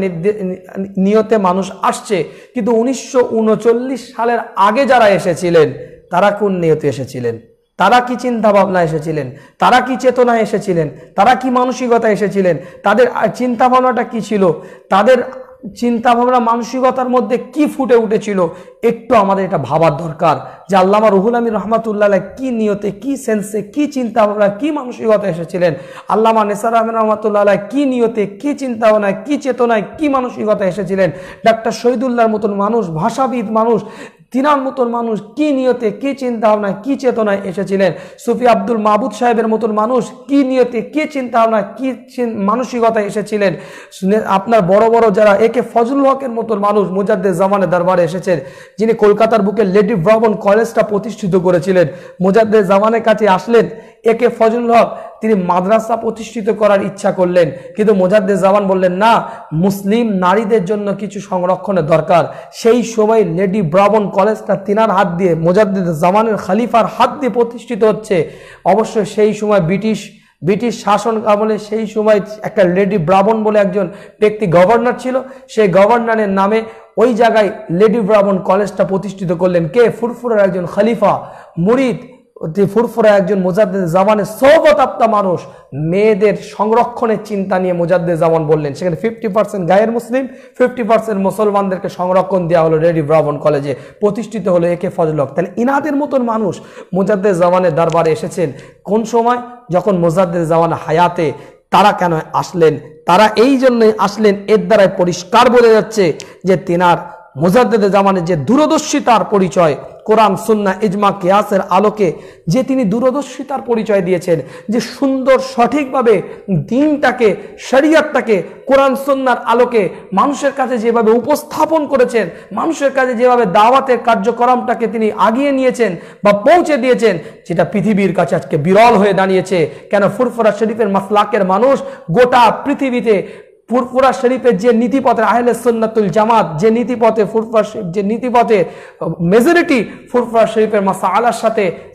Speaker 1: নিয়তে মানুষ আসছে, কিন্তু উনিশশো উনচল্লিশ সালের আগে যারা এসেছিলেন তারা কোন নিয়তে এসেছিলেন, তারা কি চিন্তা ভাবনা এসেছিলেন, তারা কি চেতনা এসেছিলেন, তারা কি মানসিকতা এসেছিলেন, তাদের চিন্তা ভাবনাটা কি ছিল, তাদের চিন্তা ভাবনা মানসিকতার মধ্যে কি ফুটে উঠেছিল, একটু আমাদের এটা ভাবার দরকার যে আল্লামা রুহুল আমিন রহমাতুল্লাহ আলাইহি কি নিয়তে, কি সেন্সে, কি চিন্তা ভাবনা, কি মানসিকতা এসেছিলেন, আল্লামা নেসার আহমেদ রহমাতুল্লাহ আলাইহি কি নিয়তে, কি চিন্তা ভাবনায়, কি চেতনায়, কি মানসিকতা এসেছিলেন, ডাক্তার শহীদুল্লাহর মতন মানুষ, ভাষাবিদ মানুষ, তিনার মতন মানুষ কি নিয়তে, কি চিন্তা ভাবনায়, কি চেতনায় এসেছিলেন, সুফি আব্দুল মাহবুদ সাহেবের মতন মানুষ কি নিয়তে, কি চিন্তা ভাবনায়, কি মানসিকতায় এসেছিলেন, আপনার বড় বড় যারা একে ফজলুল হকের মতন মানুষ মুজাদ্দেদে জামানের দরবারে এসেছেন, যিনি কলকাতার বুকে লেডি ব্রাউন কলেজটা প্রতিষ্ঠিত করেছিলেন, মুজাদ্দেদে জামানের কাছে আসলেন। একে ফজলুল হক তিনি মাদ্রাসা প্রতিষ্ঠিত করার ইচ্ছা করলেন, কিন্তু মুজাদ্দেদে জামান বললেন না, মুসলিম নারীদের জন্য কিছু সংরক্ষণের দরকার। সেই সময় লেডি ব্রাউন কলেজটা তিনার হাত দিয়ে, মুজাদ্দেদে জামানের খলিফার হাত দিয়ে প্রতিষ্ঠিত হচ্ছে। অবশ্যই সেই সময় ব্রিটিশ ব্রিটিশ শাসন আমলে সেই সময় একটা লেডি ব্রাউন বলে একজন ব্যক্তি গভর্নর ছিল, সেই গভর্নরের নামে ওই জায়গায় লেডি ব্রাউন কলেজটা প্রতিষ্ঠিত করলেন কে? ফুরফুরার একজন খলিফা মুরিদ, ফুরফুরা একজন মুজাদ্দেদে জামানের সওবতাপ্তা মানুষ। মেয়েদের সংরক্ষণের চিন্তা নিয়ে মুজাদ্দেদে জামান বললেন, সেখানে ফিফটি পার্সেন্ট গায়ের মুসলিম, ফিফটি পার্সেন্ট মুসলমানদেরকে সংরক্ষণ দেওয়া হলো লেডি ব্রাউন কলেজে, প্রতিষ্ঠিত হলো একে ফজলুল হক। তাহলে ইনাদের মতন মানুষ মুজাদ্দেদে জামানের দরবারে এসেছেন কোন সময়? যখন মুজাদ্দেদে জামান হায়াতে। তারা কেন আসলেন? তারা এই জন্যই আসলেন, এর দ্বারাই পরিষ্কার বোঝা যাচ্ছে যে তিনার মুজাদ্দেদে জামানের যে দূরদর্শিতার পরিচয়, কোরআন সুন্নাহ ইজমা কিয়াসের আলোকে যে তিনি দূরদর্শিতার পরিচয় দিয়েছেন, যে সুন্দর সঠিকভাবে দ্বীনটাকে, শরিয়তটাকে কোরআন সুন্নাহর আলোকে মানুষের কাছে যেভাবে উপস্থাপন করেছেন, মানুষের কাছে যেভাবে দাওয়াতের কার্যক্রমটাকে তিনি আগিয়ে নিয়েছেন বা পৌঁছে দিয়েছেন, যেটা পৃথিবীর কাছে আজকে বিরল হয়ে দাঁড়িয়েছে। কেন? ফুরফুরা শরীফের মাসলাকের মানুষ গোটা পৃথিবীতে ফুরফুরা শরীফের যে নীতিপথে আহলে সুন্নাতুল জামাত, যে নীতিপথে ফুরফুরা শরীফ, যে নীতিপথে মেজরিটি ফুরফুরা শরীফের মাসালার সাথে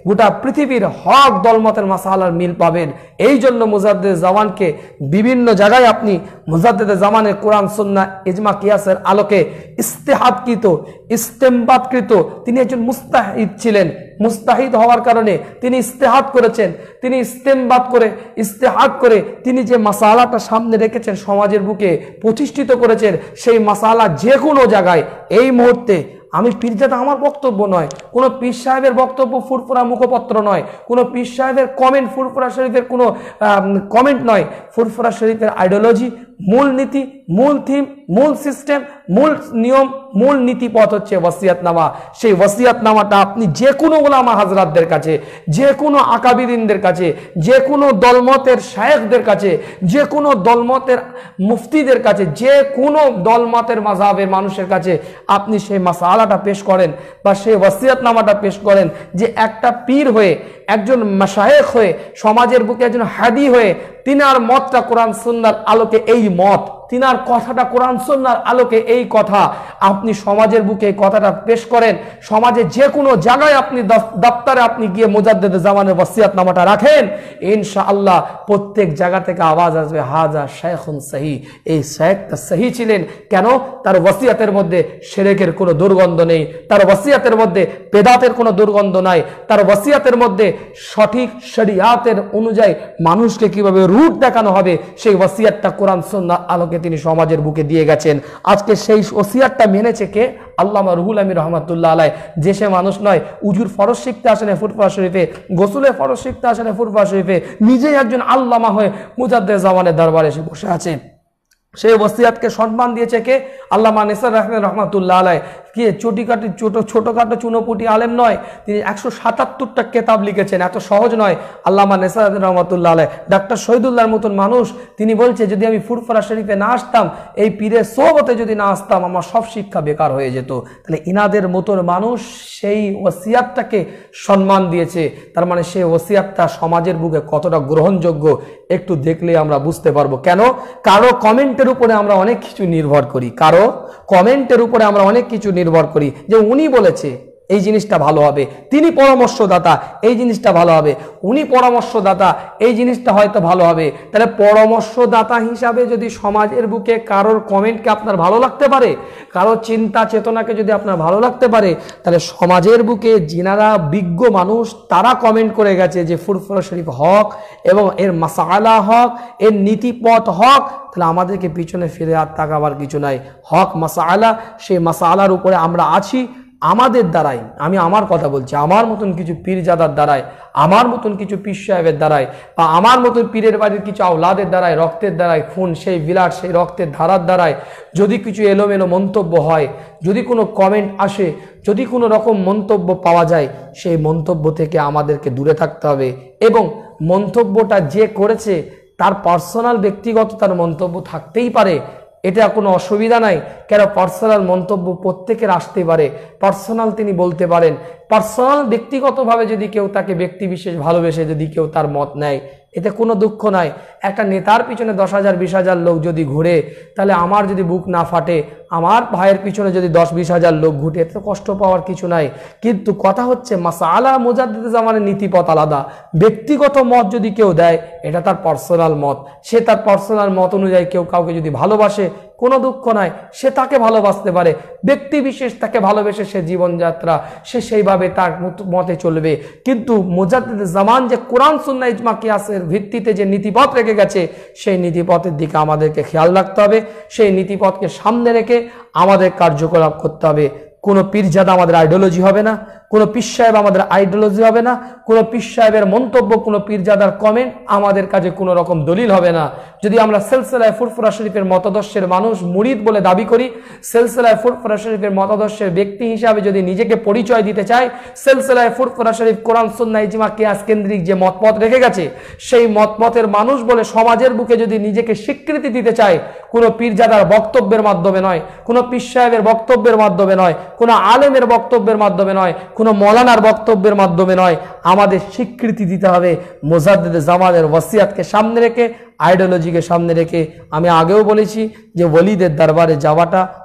Speaker 1: গোটা পৃথিবীর হক দলমতের মাসালার মিল পাবেন। এই জন্য মুজাদ্দিদ জামানকে বিভিন্ন জায়গায় আপনি মুজাদ্দিদ জামানের কোরআন সুন্নাহ ইজমা কিয়াসের আলোকে ইস্তেহাদকৃত ইস্তেমবাদকৃত তিনি একজন মুস্তাহিদ ছিলেন। মুস্তাহিদ হওয়ার কারণে তিনি ইস্তেহাদ করেছেন, তিনি ইস্তেমবাদ করে ইস্তেহাদ করে তিনি যে মাসালাটা সামনে রেখেছেন সমাজের বুকে প্রতিষ্ঠিত করেছেন, সেই মাসালা যে কোনো জায়গায় এই মুহূর্তে আমি পিরজাদা আমার বক্তব্য নয়, কোনো পীর সাহেবের বক্তব্য ফুরফুরা মুখপত্র নয়, কোনো পীর সাহেবের কমেন্ট ফুরফুরা শরীফের কোনো কমেন্ট নয়। ফুরফুরা শরীফের আইডিওলজি, মূল নীতি, মূল থিম, মূল সিস্টেম, মূল নিয়ম, মূল নীতিপথ হচ্ছে ওয়াসিয়াতনামা। সেই ওয়াসিয়াতনামাটা আপনি যে কোনো ওলামা হাজরাতদের কাছে, যে কোনো আকাবিরিনদের কাছে, যে কোনো দলমতের শায়েখদের কাছে, যে কোনো দলমতের মুফতিদের কাছে, যে কোনো দলমতের মাযহাবের মানুষের কাছে আপনি সেই মাসালাটা পেশ করেন বা সেই ওয়াসিয়াতনামাটা পেশ করেন, যে একটা পীর হয়ে, একজন মাশায়েখ হয়ে, সমাজের বুকে একজন হাদি হয়ে তিনার মতটা কোরআন সুন্নাহর আলোকে এই মত, তিনার কথাটা কোরআন সুন্নাহর আলোকে এই কথা, আপনি সমাজের বুকে এই কথাটা পেশ করেন, সমাজে যে কোনো জায়গায় আপনি দপ্তরে আপনি গিয়ে মুজাদ্দিদ জামানের ওয়াসিয়াতনামাটা রাখেন, ইনশাআল্লাহ প্রত্যেক জায়গা থেকে আওয়াজ আসবে হাজা শাইখুন সহি, এই শাইখটা সহি ছিলেন। কেন? তার ওয়াসিয়াতের মধ্যে শিরকের কোনো দুর্গন্ধ নেই, তার ওয়াসিয়াতের মধ্যে বেদাতের কোনো দুর্গন্ধ নাই, তার ওয়াসিয়াতের মধ্যে সঠিক শরিয়াতের অনুযায়ী মানুষকে কিভাবে রুট দেখানো হবে সেই ওয়াসিয়াতটা কোরআন সুন্নাহর আলোকে তিনি সমাজের বুকে দিয়ে গেছেন। আজকে সেই ওসিয়াতটা মেনেছে কে? আল্লামা রুহুল আমিন রহমাতুল্লাহ আলাইহ। যে সে মানুষ নয়, উজুর ফরজ শিখতে আসেন ফুরফুরা শরীফে, গোসলের ফরজ শিখতে আসেন ফুরফুরা শরীফে, নিজেই একজন আল্লামা হয়ে মুজাদ্দিদ জামানের দরবারে এসে বসে আছেন। সেই ওসিয়াতকে সম্মান দিয়েছে কে? আল্লামা নিসার রহমান রহমাতুল্লাহ আলাইহ। কি চটিকাটি ছোট ছোটখাটো চুনোপুটি আলেম নয়, তিনি একশো সাতাত্তরটা কেতাব লিখেছেন, এত সহজ নয়। আল্লামা নিসার রহমাতুল্লাহ আলাইহ, ডাক্তার শহীদুল্লাহর মতন মানুষ, তিনি বলছে যদি আমি ফুরফুরা শরীফে না আসতাম, এই পীরের সোহবতে যদি না আসতাম, আমার সব শিক্ষা বেকার হয়ে যেত। তাহলে ইনাদের মতন মানুষ সেই ওসিয়াতটাকে সম্মান দিয়েছে, তার মানে সেই ওসিয়াতটা সমাজের বুকে কতটা গ্রহণযোগ্য একটু দেখলে আমরা বুঝতে পারবো। কেন? কারো কমেন্টের উপরে আমরা অনেক কিছু নির্ভর করি, কারো কমেন্টের উপরে আমরা অনেক কিছু নির্ভর করি, যে উনি বলেছে এই জিনিসটা ভালো হবে, তিনি পরামর্শদাতা, এই জিনিসটা ভালো হবে, উনি পরামর্শদাতা, এই জিনিসটা হয়তো ভালো হবে। তাহলে পরামর্শদাতা হিসাবে যদি সমাজের বুকে কারোর কমেন্টকে আপনার ভালো লাগতে পারে, কারোর চিন্তা চেতনাকে যদি আপনার ভালো লাগতে পারে, তাহলে সমাজের বুকে যিনারা বিজ্ঞ মানুষ তারা কমেন্ট করে গেছে যে ফুরফুরা শরীফ হক এবং এর মাসালা হক, এর নীতিপথ হক, তাহলে আমাদেরকে পিছনে ফিরে আর তাকাবার কিছু নাই। হক মাসালা, সেই মাসালার উপরে আমরা আছি। আমাদের দ্বারাই, আমি আমার কথা বলছি, আমার মতন কিছু পীরজাদার দ্বারাই, আমার মতন কিছু পীর সাহেবের দ্বারাই, বা আমার মতন পীরের বাড়ির কিছু আওলাদের দ্বারাই, রক্তের দ্বারাই, খুন সেই বিলাট সেই রক্তের ধারার দ্বারাই যদি কিছু এলোমেলো মন্তব্য হয়, যদি কোনো কমেন্ট আসে, যদি কোনো রকম মন্তব্য পাওয়া যায়, সেই মন্তব্য থেকে আমাদেরকে দূরে থাকতে হবে। এবং মন্তব্যটা যে করেছে তার পার্সোনাল ব্যক্তিগত তার মন্তব্য থাকতেই পারে, এটা কোনো অসুবিধা নাই। কেন? পার্সোনাল মন্তব্য প্রত্যেকের আসতে পারে, পার্সোনাল তিনি বলতে পারেন। পার্সোনাল ব্যক্তিগতভাবে যদি কেউ তাকে ব্যক্তি বিশেষ ভালোবেসে যদি কেউ তার মত নেয়, এতে কোনো দুঃখ নাই। একটা নেতার পিছনে দশ হাজার বিশ হাজার লোক যদি ঘুরে, তাহলে আমার যদি বুক না ফাটে, আমার ভাইয়ের পিছনে যদি দশ বিশ হাজার লোক ঘুরে, এতে কষ্ট পাওয়ার কিছু নাই। কিন্তু কথা হচ্ছে মাসালা মুজাদ্দিদ জামানের নীতিপথ আলাদা, ব্যক্তিগত মত যদি কেউ দেয়, এটা তার পার্সোনাল মত, সে তার পার্সোনাল মত অনুযায়ী কেউ কাউকে যদি ভালোবাসে, কোনো দুঃখ নাই, সে তাকে ভালোবাসতে পারে। ব্যক্তি বিশেষ তাকে ভালোবেসে সে জীবনযাত্রা সে সেইভাবে তার মতে চলবে। কিন্তু মুজাদ্দিদ জামান যে কোরআন সুন্নাহ ইজমা কিয়াসের ভিত্তিতে যে নীতিপথ রেখে গেছে, সেই নীতিপথের দিকে আমাদেরকে খেয়াল রাখতে হবে। সেই নীতিপথকে সামনে রেখে আমাদের কার্যকলাপ করতে হবে। কোনো পীরজাদা আমাদের আইডিওলজি হবে না, কোনো পীর সাহেব আমাদের আইডিওলজি হবে না, কোনো পীর সাহেবের মন্তব্য, কোনো পীরজাদার কমেন্ট আমাদের কাছে কোনো রকম দলিল হবে না। যদি আমরা সিলসিলায়ে ফুরফুরা শরীফের মতাদর্শের মানুষ মুরিদ বলে দাবি করি, সিলসিলায়ে ফুরফুরা শরীফের মতাদর্শের ব্যক্তি হিসাবে যদি নিজেকে পরিচয় দিতে চাই, সিলসিলায়ে ফুরফুরা শরীফ কোরআন সুন্নাহ ইজমা কিয়াস কেন্দ্রিক যে মতপথ রেখে গেছে, সেই মতপথের মানুষ বলে সমাজের বুকে যদি নিজেকে স্বীকৃতি দিতে চাই, কোনো পীরজাদার বক্তব্যের মাধ্যমে নয়, কোনো পীর সাহেবের বক্তব্যের মাধ্যমে নয়, কোনো আলেমের বক্তব্যের মাধ্যমে নয়, কোনো মৌলানার বক্তব্যের মাধ্যমে নয়, আমাদের স্বীকৃতি দিতে হবে মুজাদ্দিদ জামানের ওসিয়াতকে সামনে রেখে, আইডিওলজিকে সামনে রেখে। আমি আগেও বলেছি যে ওলিদের দরবারে যাওয়াটা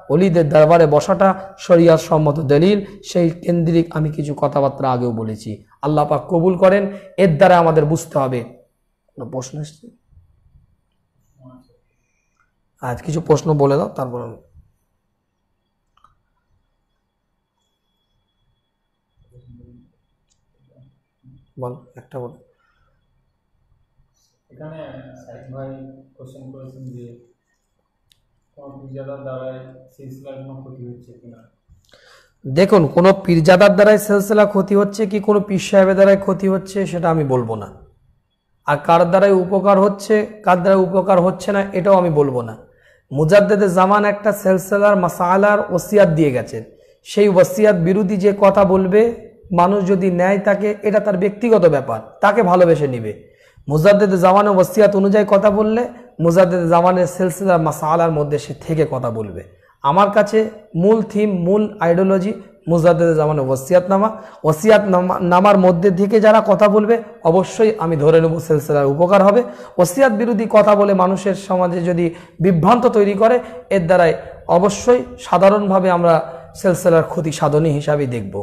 Speaker 1: ওলিদের দরবারে বসাটা শরিয়ত সম্মত দলিল, সেই কেন্দ্রিক আমি কিছু কথাবার্তা আগেও বলেছি। আল্লাহ পাক কবুল করেন। এর দ্বারা আমাদের বুঝতে হবে। কোনো প্রশ্ন এসছে? আজ কিছু প্রশ্ন বলে দাও, তারপর বল, একটা বল।
Speaker 2: এখানে সাইদ ভাই কোশ্চেন করেছেন যে কোন পীরজাদার দ্বারাই সিলসিলার কোনো ক্ষতি হচ্ছে কিনা।
Speaker 1: দেখুন, কোনো পীরজাদার দ্বারাই সিলসিলা ক্ষতি হচ্ছে কি কোনো পীর সাহেবের দ্বারাই ক্ষতি হচ্ছে সেটা আমি বলবো না। আর কার দ্বারাই উপকার হচ্ছে কার দ্বারা উপকার হচ্ছে না এটাও আমি বলবো না। মুজাদ্দেদে জামান একটা সিলসিলার মাসালার ওসিয়াত দিয়ে গেছেন। সেই ওসিয়াত বিরোধী যে কথা বলবে, মানুষ যদি নেয় তাকে, এটা তার ব্যক্তিগত ব্যাপার, তাকে ভালোবেসে নিবে। মুজাদ্দেদে জামানের ওসিয়াত অনুযায়ী কথা বললে মুজাদ্দেদে জামানের সিলসিলার মাসালার মধ্যে সে থেকে কথা বলবে। আমার কাছে মূল থিম, মূল আইডিওলজি মুজাদ্দেদে জামানের ওসিয়াতনামা। ওসিয়াতনামা নামার মধ্যে থেকে যারা কথা বলবে অবশ্যই আমি ধরে নেব সিলসিলার উপকার হবে। ওসিয়াত বিরোধী কথা বলে মানুষের সমাজে যদি বিভ্রান্ত তৈরি করে, এর দ্বারাই অবশ্যই সাধারণভাবে আমরা সিলসিলার ক্ষতি সাধনী হিসাবে দেখব।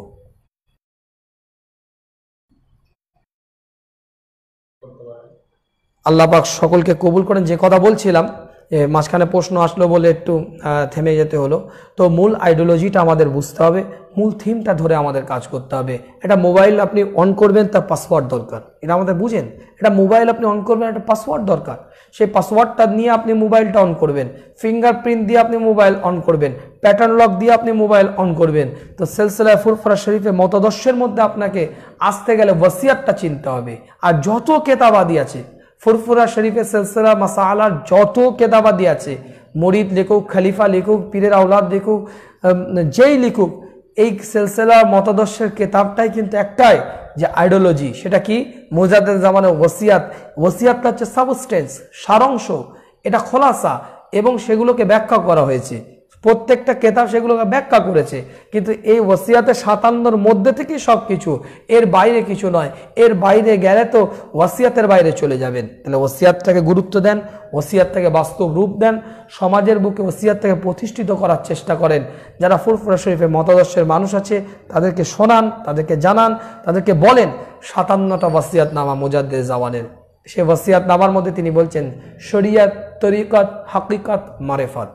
Speaker 1: আল্লাহ পাক সকলকে কবুল করেন। যে কথা বলছিলাম, মাঝখানে প্রশ্ন আসলো বলে একটু থেমে যেতে হলো। তো মূল আইডিওলজিটা আমাদের বুঝতে হবে, মূল থিমটা ধরে আমাদের কাজ করতে হবে। এটা মোবাইল আপনি অন করবেন, তার পাসওয়ার্ড দরকার, এটা আমাদের বুঝেন। এটা মোবাইল আপনি অন করবেন, একটা পাসওয়ার্ড দরকার। সেই পাসওয়ার্ডটা নিয়ে আপনি মোবাইলটা অন করবেন, ফিঙ্গারপ্রিন্ট দিয়ে আপনি মোবাইল অন করবেন, প্যাটার্ন লক দিয়ে আপনি মোবাইল অন করবেন। তো সিলসিলা ফুরফুরা শরীফের মতাদর্শের মধ্যে আপনাকে আসতে গেলে ওসিয়াতটা চিনতে হবে। আর যত কেতাবাদি আছে ফুরফুরা শরীফের সিলসিলা মাসালার যত কেতাবাদি আছে, মুরিদ লিখুক, খলিফা লিখুক, পীরের আওলাদ লিখুক, যেই লিখুক, এই সিলসিলা মতাদর্শের কেতাবটাই কিন্তু একটাই যে আইডিওলজি। সেটা কি? মুজাদ্দেদ জামানের ওসিয়াত। ওসিয়াতটা হচ্ছে সাবস্টেন্স, সারাংশ, এটা খোলাসা, এবং সেগুলোকে ব্যাখ্যা করা হয়েছে। প্রত্যেকটা কেতাব সেগুলোকে ব্যাখ্যা করেছে। কিন্তু এই ওসিয়াতে সাতান্নর মধ্যে থেকে সব কিছু, এর বাইরে কিছু নয়। এর বাইরে গেলে তো ওসিয়াতের বাইরে চলে যাবেন। তাহলে ওসিয়াতটাকে গুরুত্ব দেন, ওসিয়াতটাকে বাস্তব রূপ দেন, সমাজের বুকে ওসিয়াতটাকে প্রতিষ্ঠিত করার চেষ্টা করেন। যারা ফুরফুরা শরীফের মতাদর্শের মানুষ আছে তাদেরকে শোনান, তাদেরকে জানান, তাদেরকে বলেন সাতান্নটা ওসিয়াত নামা মুজাদ্দেদ জামানের। সে ওসিয়াত নামার মধ্যে তিনি বলছেন শরিয়ত, তরিকত, হাকিকত, মারেফত,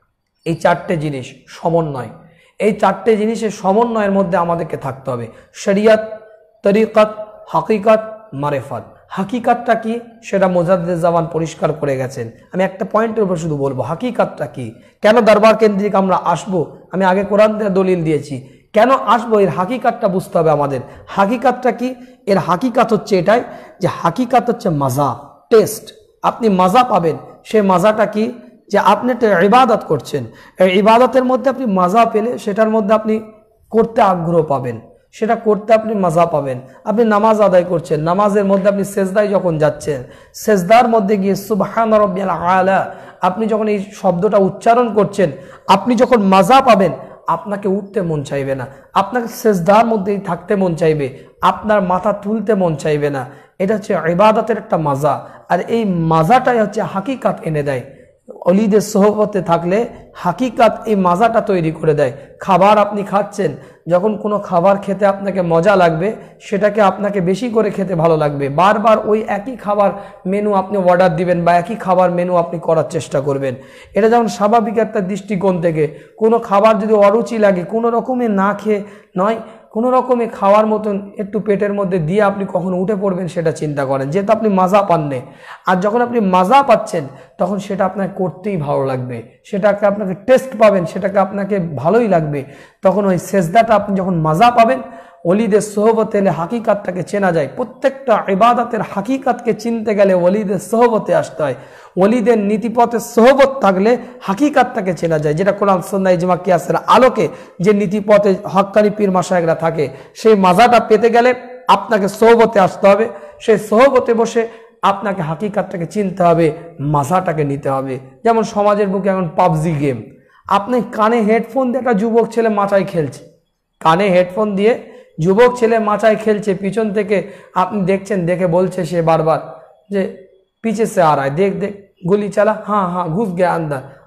Speaker 1: এই চারটে জিনিস সমন্বয়। এই চারটে জিনিসের সমন্বয়ের মধ্যে আমাদেরকে থাকতে হবে। শরিয়ত, তরিকত, হাকিকত, মারেফত। হাকিকতটা কি সেটা মুজাদ্দেদ জামান পরিষ্কার করে গেছেন। আমি একটা পয়েন্টের উপর শুধু বলবো, হাকিকতটা কি, কেন দরবার কেন্দ্রিক আমরা আসবো। আমি আগে কোরআন থেকে দলিল দিয়েছি, কেন আসবো এর হাকিকতটা বুঝতে হবে আমাদের। হাকিকতটা কি? এর হাকিকত হচ্ছে এটাই যে হাকিকত হচ্ছে মাজা, টেস্ট। আপনি মাজা পাবেন। সে মাজাটা কি? যে আপনি একটা ইবাদত করছেন, এই ইবাদতের মধ্যে আপনি মাজা পেলে সেটার মধ্যে আপনি করতে আগ্রহ পাবেন, সেটা করতে আপনি মাজা পাবেন। আপনি নামাজ আদায় করছেন, নামাজের মধ্যে আপনি সেজদায় যখন যাচ্ছেন, সেজদার মধ্যে গিয়ে সুবহান রাব্বিয়াল আলা আপনি যখন এই শব্দটা উচ্চারণ করছেন, আপনি যখন মাজা পাবেন, আপনাকে উঠতে মন চাইবে না, আপনাকে সেজদার মধ্যেই থাকতে মন চাইবে, আপনার মাথা তুলতে মন চাইবে না। এটা হচ্ছে ইবাদতের একটা মাজা। আর এই মাজাটাই হচ্ছে হাকিকত এনে দেয়। অলিদের সোহবতে থাকলে হাকিকত এই মাজাটা তৈরি করে দেয়। খাবার আপনি খাচ্ছেন, যখন কোনো খাবার খেতে আপনাকে মজা লাগবে, সেটাকে আপনাকে বেশি করে খেতে ভালো লাগবে। বারবার ওই একই খাবার মেনু আপনি অর্ডার দিবেন বা একই খাবার মেনু আপনি করার চেষ্টা করবেন। এটা যেমন স্বাভাবিক একটা দৃষ্টিকোণ থেকে, কোনো খাবার যদি অরুচি লাগে, কোনো রকমে না খেয়ে নয়, কোনো রকমে খাওয়ার মতন একটু পেটের মধ্যে দিয়ে আপনি কখন উঠে পড়বেন সেটা চিন্তা করেন, যেহেতু আপনি মাজা পাননি। আর যখন আপনি মাজা পাচ্ছেন তখন সেটা আপনাকে করতেই ভালো লাগবে, সেটাকে আপনাকে টেস্ট পাবেন, সেটাকে আপনাকে ভালোই লাগবে। তখন ওই সেজদাটা আপনি যখন মাজা পাবেন, ওলিদের সোহবতে এলে হাকিকতটাকে চেনা যায়। প্রত্যেকটা ইবাদতের হাকিকতকে চিনতে গেলে ওলিদের সোহবতে আসতে হয়। ওলিদের নীতিপথের সোহবত থাকলে হাকিকতটাকে চেনা যায়, যেটা কোরআন সুন্নাহ ইজমা কিয়াসের আলোকে যে নীতিপথে হক্কানি পীর মাশায়েখরা থাকে, সেই মাজাটা পেতে গেলে আপনাকে সোহবতে আসতে হবে। সেই সোহবতে বসে আপনাকে হাকিকতটাকে চিনতে হবে, মাজাটাকে নিতে হবে। যেমন সমাজের বুকে এখন পাবজি গেম, আপনি কানে হেডফোন দিয়ে একটা যুবক ছেলে মাচায় খেলছে, কানে হেডফোন দিয়ে যুবক ছেলে মাচায় খেলছে, পিছন থেকে আপনি দেখছেন, দেখে বলছে সে বারবার যে পিছে সে আ রা है, देख देख गुली चला, हाँ हाँ घुस गया अंदर।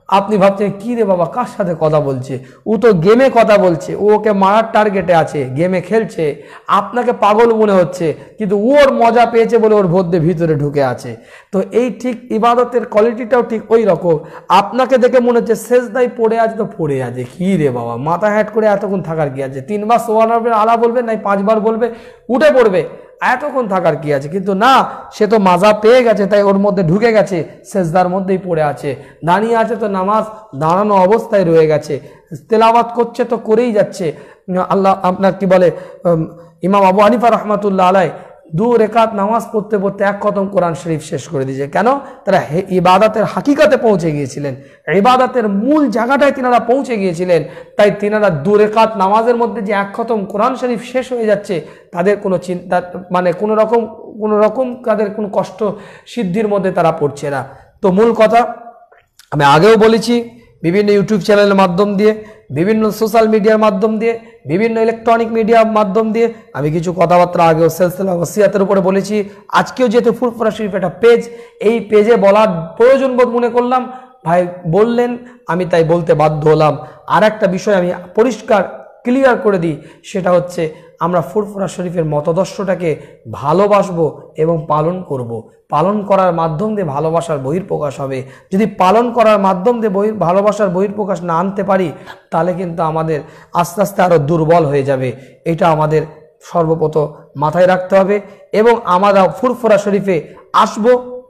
Speaker 1: আপনি ভাবছেন কি রে বাবা কার সাথে কথা বলছে, ও তো গেমে কথা বলছে, ও ওকে মারার টার্গেটে আছে, গেমে খেলছে, আপনাকে পাগল মনে হচ্ছে, কিন্তু ওর মজা পেয়েছে বলে ওর মধ্যে ভিতরে ঢুকে আছে। তো এই ঠিক ইবাদতের কোয়ালিটিটাও ঠিক ওই রকম। আপনাকে দেখে মনে হচ্ছে সেজদায় পড়ে আছে, তো পড়ে আছে, কি রে বাবা মাথা হ্যাট করে এতক্ষণ থাকার কি আছে, তিনবার সোয়ানার আলা বলবে নাই পাঁচবার বলবে উঠে পড়বে, এতক্ষণ থাকার কি আছে, কিন্তু না, সে তো মাজা পেয়ে গেছে, তাই ওর মধ্যে ঢুকে গেছে, সেজদার মধ্যেই পড়ে আছে। দাঁড়িয়ে আছে তো নামাজ দাঁড়ানো অবস্থায় রয়ে গেছে, তেলাওয়াত করছে তো করেই যাচ্ছে। আল্লাহ আপনার কি বলে ইমাম আবু হানিফা রহমাতুল্লাহ আলাই দু রেকাত নামাজ পড়তে পড়তে এক খতম কোরআন শরীফ শেষ করে দিয়েছে। কেন? তারা ইবাদতের হাকিকাতে পৌঁছে গিয়েছিলেন, ইবাদতের মূল জায়গাটায় তিনারা পৌঁছে গিয়েছিলেন, তাই তিনারা দু রেকাত নামাজের মধ্যে যে এক খতম কোরআন শরীফ শেষ হয়ে যাচ্ছে তাদের কোনো চিন্তা মানে কোনো রকম কোনো রকম তাদের কোনো কষ্ট সিদ্ধির মধ্যে তারা পড়ছে না। তো মূল কথা আমি আগেও বলেছি, বিভিন্ন ইউটিউব চ্যানেলের মাধ্যম দিয়ে, বিভিন্ন সোশ্যাল মিডিয়ার মাধ্যম দিয়ে, বিভিন্ন ইলেকট্রনিক মিডিয়ার মাধ্যম দিয়ে আমি কিছু কথাবার্তা আগেও সিলসিলা ওসিয়াতের উপরে বলেছি। আজকেও যেহেতু ফুরফুরা শরীফ একটা পেজ, এই পেজে বলার প্রয়োজন বোধ মনে করলাম, ভাই বললেন আমি তাই বলতে বাধ্য হলাম। আর একটা বিষয় আমি পরিষ্কার ক্লিয়ার করে দিই, সেটা হচ্ছে আমরা ফুরফুরা শরীফের মতাদর্শটাকে ভালোবাসবো এবং পালন করব। পালন করার মাধ্যম দিয়ে ভালোবাসার বহির্প্রকাশ হবে। যদি পালন করার মাধ্যম দিয়ে বহির ভালোবাসার বহির্প্রকাশ না আনতে পারি, তাহলে কিন্তু আমাদের আস্তে আস্তে আরও দুর্বল হয়ে যাবে। এটা আমাদের সর্বপ্রথম মাথায় রাখতে হবে। এবং আমরা ফুরফুরা শরীফে আসব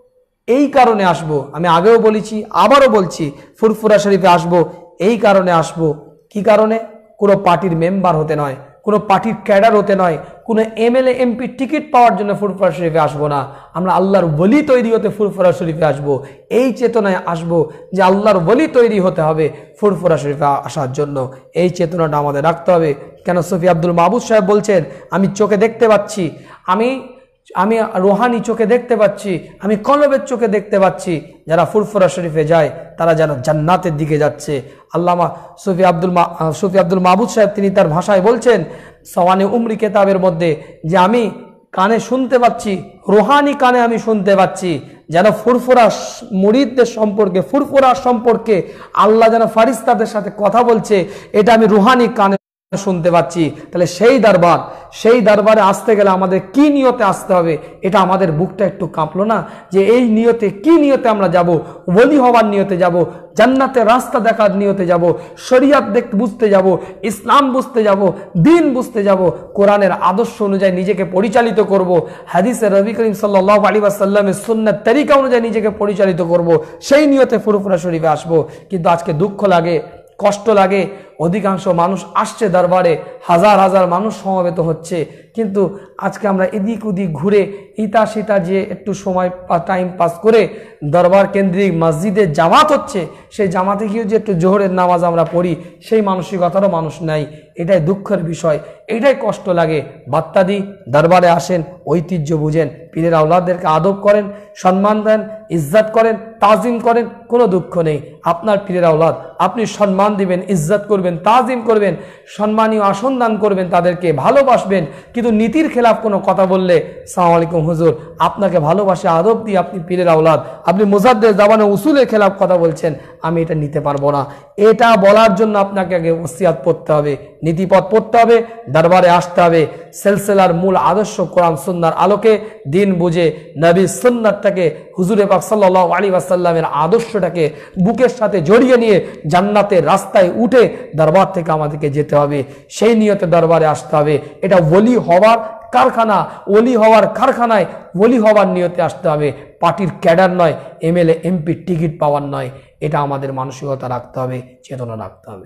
Speaker 1: এই কারণে আসব, আমি আগেও বলেছি আবারও বলছি, ফুরফুরা শরীফে আসব এই কারণে আসব। কি কারণে? কোনো পার্টির মেম্বার হতে নয়, কোনো পার্টির ক্যাডার হতে নয়, কোনো এমএলএ এমপি টিকিট পাওয়ার জন্য ফুরফুরা শরীফে আসবো না। আমরা আল্লাহর ওলি তৈরি হতে ফুরফুরা শরীফে আসবো, এই চেতনায় আসবো যে আল্লাহর ওলি তৈরি হতে হবে ফুরফুরা শরীফে আসার জন্য। এই চেতনাটা আমাদের রাখতে হবে। কেন? সফি আব্দুল মাহবুদ সাহেব বলছেন, আমি চোখে দেখতে পাচ্ছি, আমি আমি রোহানি চোখে দেখতে পাচ্ছি, আমি কলবের চোখে দেখতে পাচ্ছি, যারা ফুরফুরা শরীফে যায় তারা যেন জান্নাতের দিকে যাচ্ছে। আল্লামা সফি আব্দুল সফি আব্দুল মাহবুদ সাহেব তিনি তার ভাষায় বলছেন সওয়ানে উমরি কেতাবের মধ্যে, যে আমি কানে শুনতে পাচ্ছি, রোহানি কানে আমি শুনতে পাচ্ছি, যেন ফুরফুরা মুরিদদের সম্পর্কে, ফুরফুরা সম্পর্কে আল্লাহ যেন ফারিস্তাদের সাথে কথা বলছে, এটা আমি রুহানি কানে শুনতে পাচ্ছি। তাহলে সেই দরবার, সেই দরবারে আসতে গেলে আমাদের কি নিয়তে আসতে হবে? এটা আমাদের বুকটা একটু কাঁপলো না যে এই নিয়তে, কি নিয়তে আমরা যাব? ওলি হওয়ার নিয়তে যাব, জান্নাতের রাস্তা দেখার নিয়তে যাব, শরিয়ত দেখতে বুঝতে যাব, ইসলাম বুঝতে যাব, দিন বুঝতে যাব, কোরআনের আদর্শ অনুযায়ী নিজেকে পরিচালিত করব, হাদিসের নবী করিম সাল্লাল্লাহু আলাইহি ওয়াসাল্লামের সুন্নাত তরিকা অনুযায়ী নিজেকে পরিচালিত করব, সেই নিয়তে ফুরফুরা শরীফে আসব। কিন্তু আজকে দুঃখ লাগে, কষ্ট লাগে, অধিকাংশ মানুষ আসছে দরবারে, হাজার হাজার মানুষ সমবেত হচ্ছে, কিন্তু আজকে আমরা এদিক ওদিক ঘুরে ইতা সিতা যে একটু সময় টাইম পাস করে দরবার কেন্দ্রিক মসজিদে জামাত হচ্ছে, সেই জামাতে গিয়ে যে একটু জোহরের নামাজ আমরা পড়ি, সেই মানসিকতারও মানুষ নাই। এটাই দুঃখের বিষয়, এটাই কষ্ট লাগে। বার্তা দিই, দরবারে আসেন, ঐতিহ্য বুঝেন, পীরের আওলাদদেরকে আদব করেন, সম্মান দেন, ইজ্জত করেন, তাজিম করেন, কোনো দুঃখ নেই। আপনার পীরের আওলাদ, আপনি সম্মান দিবেন, ইজ্জত করবেন, তাজিম করবেন, সম্মানীয় আসন দান করবেন, তাদেরকে ভালোবাসবেন। কিন্তু নীতির খেলাফ কোনো কথা বললে, সালাম আলাইকুম হুজুর, আপনাকে ভালোবাসে আদব দিয়ে আপনি পীরের আওলাদ, আপনি মুজাদ্দেদ জাবানে উসুলের খেলাফ কথা বলছেন, আমি এটা নিতে পারবো না। এটা বলার জন্য আপনাকে আগে ওসিয়াত পড়তে হবে, নীতিপথ পড়তে হবে, দরবারে আসতে হবে, সিলসিলার মূল আদর্শ কোরআন সুন্নাহর আলোকে দিন বুঝে নবীর সুন্নাতটাকে, হুজুরে পাক সাল্লাল্লাহু আলাইহি ওয়াসাল্লামের আদর্শটাকে বুকের সাথে জড়িয়ে নিয়ে জান্নাতের রাস্তায় উঠে দরবার থেকে আমাদেরকে যেতে হবে। সেই নিয়তে দরবারে আসতে হবে। এটা ওলি হওয়ার কারখানা, ওলি হওয়ার কারখানায় ওলি হওয়ার নিয়তে আসতে হবে, পার্টির ক্যাডার নয়, এমএলএ এমপি টিকিট পাওয়ার নয়। এটা আমাদের মানসিকতা রাখতে হবে, চেতনা রাখতে হবে।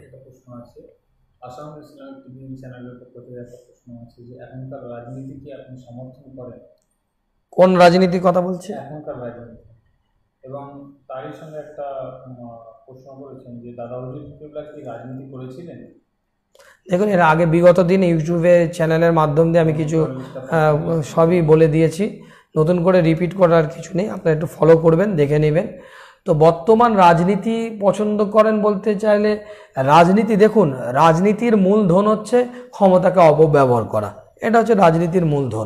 Speaker 2: আসাম ইসলামিক টিভি চ্যানেলের পক্ষ থেকে একটা প্রশ্ন আছে যে এখনকার রাজনীতি কি আপনি সমর্থন করেন?
Speaker 1: কোন রাজনীতির কথা বলছে?
Speaker 2: এখনকার রাজনীতি। এবং তারই সঙ্গে একটা প্রশ্ন করেছেন যে দাদা হুজুর কিবলা কি রাজনীতি করেছিলেন?
Speaker 1: দেখুন, এর আগে বিগত দিন ইউটিউবে চ্যানেলের মাধ্যম দিয়ে আমি কিছু সবই বলে দিয়েছি, নতুন করে রিপিট করার কিছু নেই। আপনারা একটু ফলো করবেন, দেখে নেবেন। তো বর্তমান রাজনীতি পছন্দ করেন বলতে চাইলে, রাজনীতি দেখুন, রাজনীতির মূলধন হচ্ছে ক্ষমতাকে অপব্যবহার করা, এটা হচ্ছে রাজনীতির মূলধন।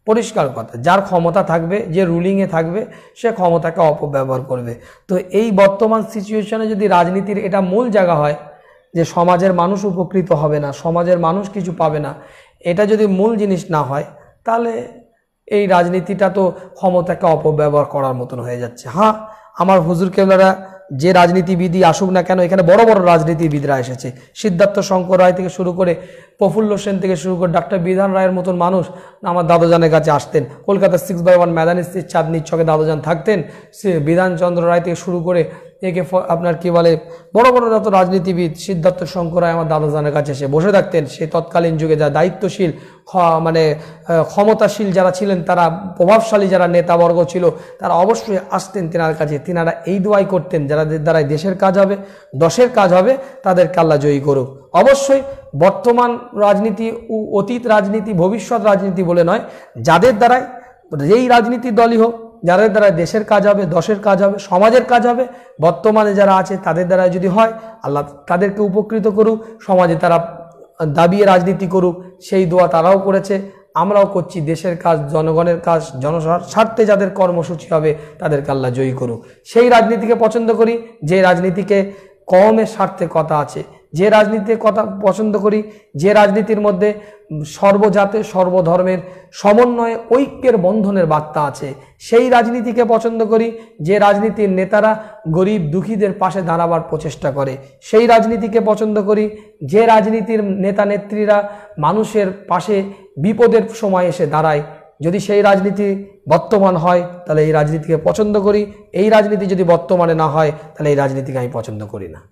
Speaker 1: পরিষ্কার কথা। যার ক্ষমতা থাকবে, যে রুলিংয়ে থাকবে, সে ক্ষমতাকে অপব্যবহার করবে। তো এই বর্তমান সিচুয়েশনে যদি রাজনীতির এটা মূল জায়গা হয় যে সমাজের মানুষ উপকৃত হবে না, সমাজের মানুষ কিছু পাবে না, এটা যদি মূল জিনিস না হয়, তাহলে এই রাজনীতিটা তো ক্ষমতাকে অপব্যবহার করার মতন হয়ে যাচ্ছে। হ্যাঁ, আমার হুজুর কেবলারা যে রাজনীতিবিদই আসুক না কেন, এখানে বড় বড় রাজনীতিবিদরা এসেছে, সিদ্ধার্থ শঙ্কর রায় থেকে শুরু করে প্রফুল্ল সেন থেকে শুরু করে ডাক্তার বিধান রায়ের মতন মানুষ আমার দাদুজানের কাছে আসতেন। কলকাতার six by one Madan street চাঁদনির ছকে দাদুজান থাকতেন। সে বিধানচন্দ্র রায় থেকে শুরু করে একে আপনার কি বলে বড় বড় যত রাজনীতিবিদ, সিদ্ধার্থ শঙ্কর রায় আমার দাদুজানের কাছে এসে বসে থাকতেন। সে তৎকালীন যুগে যা দায়িত্বশীল মানে ক্ষমতাশীল যারা ছিলেন, তারা প্রভাবশালী যারা নেতাবর্গ ছিল, তারা অবশ্যই আসতেন তেনার কাছে। তিনারা এই দোয়াই করতেন, যাদের দ্বারাই দেশের কাজ হবে, দশের কাজ হবে, তাদেরকে আল্লাহ জয়ী করুক। অবশ্যই বর্তমান রাজনীতি, অতীত রাজনীতি, ভবিষ্যৎ রাজনীতি বলে নয়, যাদের দ্বারাই যেই রাজনীতি দলই হোক, যাদের দ্বারা দেশের কাজ হবে, দশের কাজ হবে, সমাজের কাজ হবে, বর্তমানে যারা আছে তাদের দ্বারা যদি হয়, আল্লাহ তাদেরকে উপকৃত করুক। সমাজে তারা দাবিয়ে রাজনীতি করুক, সেই দোয়া তারাও করেছে, আমরাও করছি। দেশের কাজ, জনগণের কাজ, জনস্বার্থে যাদের কর্মসূচি হবে, তাদেরকে আল্লাহ জয়ী করুক। সেই রাজনীতিকে পছন্দ করি যে রাজনীতিকে কওমের স্বার্থে কথা আছে, যে রাজনীতির কথা পছন্দ করি, যে রাজনীতির মধ্যে সর্বজাতে সর্বধর্মের সমন্বয়ে ঐক্যের বন্ধনের বার্তা আছে, সেই রাজনীতিকে পছন্দ করি। যে রাজনীতির নেতারা গরিব দুঃখীদের পাশে দাঁড়াবার প্রচেষ্টা করে, সেই রাজনীতিকে পছন্দ করি। যে রাজনীতির নেতা নেত্রীরা মানুষের পাশে বিপদের সময় এসে দাঁড়ায়, যদি সেই রাজনীতি বর্তমান হয় তাহলে এই রাজনীতিকে পছন্দ করি। এই রাজনীতি যদি বর্তমানে না হয় তাহলে এই রাজনীতিকে আমি পছন্দ করি না।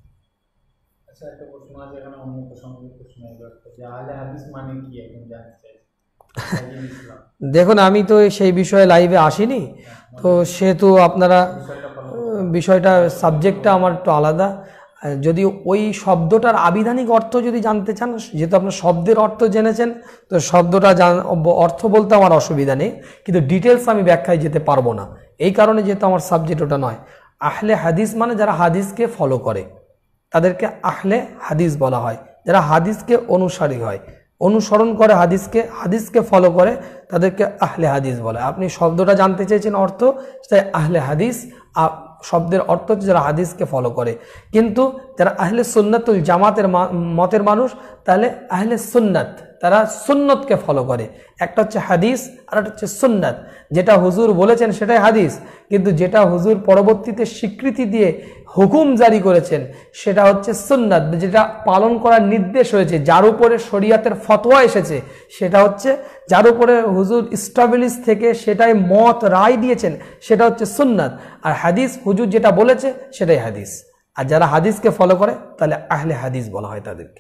Speaker 1: দেখুন, আমি তো সেই বিষয়ে লাইভে আসিনি, তো সেহেতু আপনারা বিষয়টা সাবজেক্টটা আমার একটু আলাদা। যদি ওই শব্দটার আবিধানিক অর্থ যদি জানতে চান, যেহেতু আপনার শব্দের অর্থ জেনেছেন, তো শব্দটা অর্থ বলতে আমার অসুবিধা নেই, কিন্তু ডিটেলস আমি ব্যাখ্যায় যেতে পারবো না, এই কারণে যেহেতু আমার সাবজেক্ট ওটা নয়। আহলে হাদিস মানে যারা হাদিসকে ফলো করে, তাদেরকে আহলে হাদিস বলা হয়। যারা হাদিসকে অনুসারী হয়, অনুসরণ করে হাদিসকে, হাদিসকে ফলো করে, তাদেরকে আহলে হাদিস বলে। আপনি শব্দটা জানতে চেয়েছেন অর্থ, তাই আহলে হাদিস শব্দের অর্থ হচ্ছে যারা হাদিসকে ফলো করে। কিন্তু যারা আহলে সুন্নাতুল জামাতের মতের মানুষ, তাহলে আহলে সুন্নাত, তারা সুন্নতকে ফলো করে। একটা হচ্ছে হাদিস আর একটা হচ্ছে সুন্নাত। যেটা হুজুর বলেছেন সেটাই হাদিস, কিন্তু যেটা হুজুর পরবর্তীতে স্বীকৃতি দিয়ে হুকুম জারি করেছেন সেটা হচ্ছে সুন্নাত, যেটা পালন করার নির্দেশ হয়েছে, যার উপরে শরিয়াতের ফতোয়া এসেছে, সেটা হচ্ছে যার উপরে হুজুর স্টাবলিশ থেকে সেটাই মত রায় দিয়েছেন, সেটা হচ্ছে সুন্নাত। আর হাদিস হুজুর যেটা বলেছে সেটাই হাদিস। আর যারা হাদিসকে ফলো করে তাহলে আহলে হাদিস বলা হয় তাদেরকে।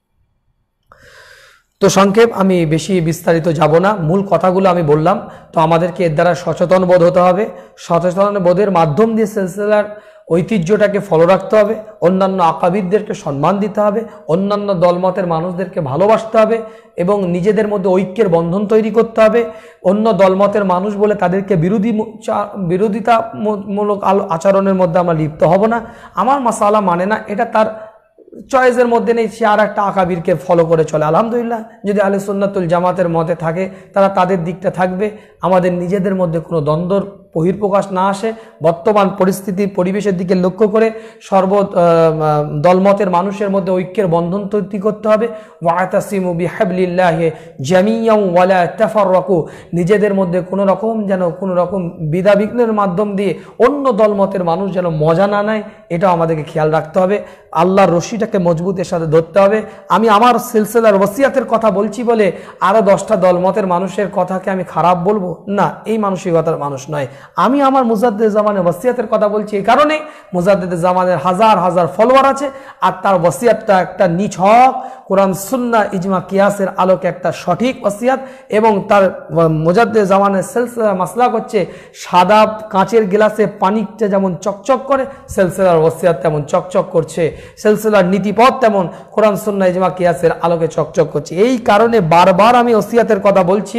Speaker 1: তো সংক্ষেপ, আমি বেশি বিস্তারিত যাব না, মূল কথাগুলো আমি বললাম। তো আমাদেরকে এর দ্বারা সচেতন বোধ হতে হবে। সচেতন বোধের মাধ্যম দিয়ে সিলসিলার ঐতিহ্যটাকে ফলো রাখতে হবে, অন্যান্য আকাবিরদেরকে সম্মান দিতে হবে, অন্যান্য দলমতের মানুষদেরকে ভালোবাসতে হবে এবং নিজেদের মধ্যে ঐক্যের বন্ধন তৈরি করতে হবে। অন্য দলমতের মানুষ বলে তাদেরকে বিরোধী বিরোধিতামূলক আচরণের মধ্যে আমরা লিপ্ত হব না। আমার মাসালা মানে না, এটা তার চয়েসের মধ্যে নেই, সে আর একটা আকাবিরকে ফলো করে চলে। আলহামদুলিল্লাহ, যদি আহলে সুন্নাতুল জামাতের মতে থাকে তারা তাদের দিকটা থাকবে। আমাদের নিজেদের মধ্যে কোনো দ্বন্দ্বর বহির্প্রকাশ না আসে, বর্তমান পরিস্থিতির পরিবেশের দিকে লক্ষ্য করে সর্ব দলমতের মানুষের মধ্যে ঐক্যের বন্ধন তৈরি করতে হবে। ওয়াতাসিমু বিহাবলিল্লাহি জামিয়ান ওয়ালা তাফাররাকু, নিজেদের মধ্যে কোনো রকম যেন কোনো রকম বিদা বিঘ্নের মাধ্যম দিয়ে অন্য দলমতের মানুষ যেন মজা না নেয়, এটাও আমাদেরকে খেয়াল রাখতে হবে। আল্লাহর রশিটাকে মজবুতের সাথে ধরতে হবে। আমি আমার সিলসিলার ওসিয়াতের কথা বলছি বলে আরও দশটা দলমতের মানুষের কথাকে আমি খারাপ বলবো না, এই মানসিকতার মানুষ নয়। আমি আমার মুজাদ্দিদ জামানের ওসিয়াতের কথা বলছি এই কারণে, মুজাদ্দিদ জামানের হাজার হাজার ফলোয়ার আছে, আর তার ওসিয়াতটা একটা নিছক কোরআন সুন্নাহ ইজমা কিয়াসের আলোকে একটা সঠিক ওসিয়াত, এবং তার মুজাদ্দিদ জামানের সিলসিলার মাসলাক হচ্ছে সাদা কাঁচের গ্লাসে পানিটা যেমন চকচক করে, সিলসিলার ওসিয়াত তেমন চকচক করছে, সিলসিলার নীতিপথ তেমন কোরআন সুন্নাহ ইজমা কিয়াসের আলোকে চকচক করছে। এই কারণে বারবার আমি ওসিয়াতের কথা বলছি।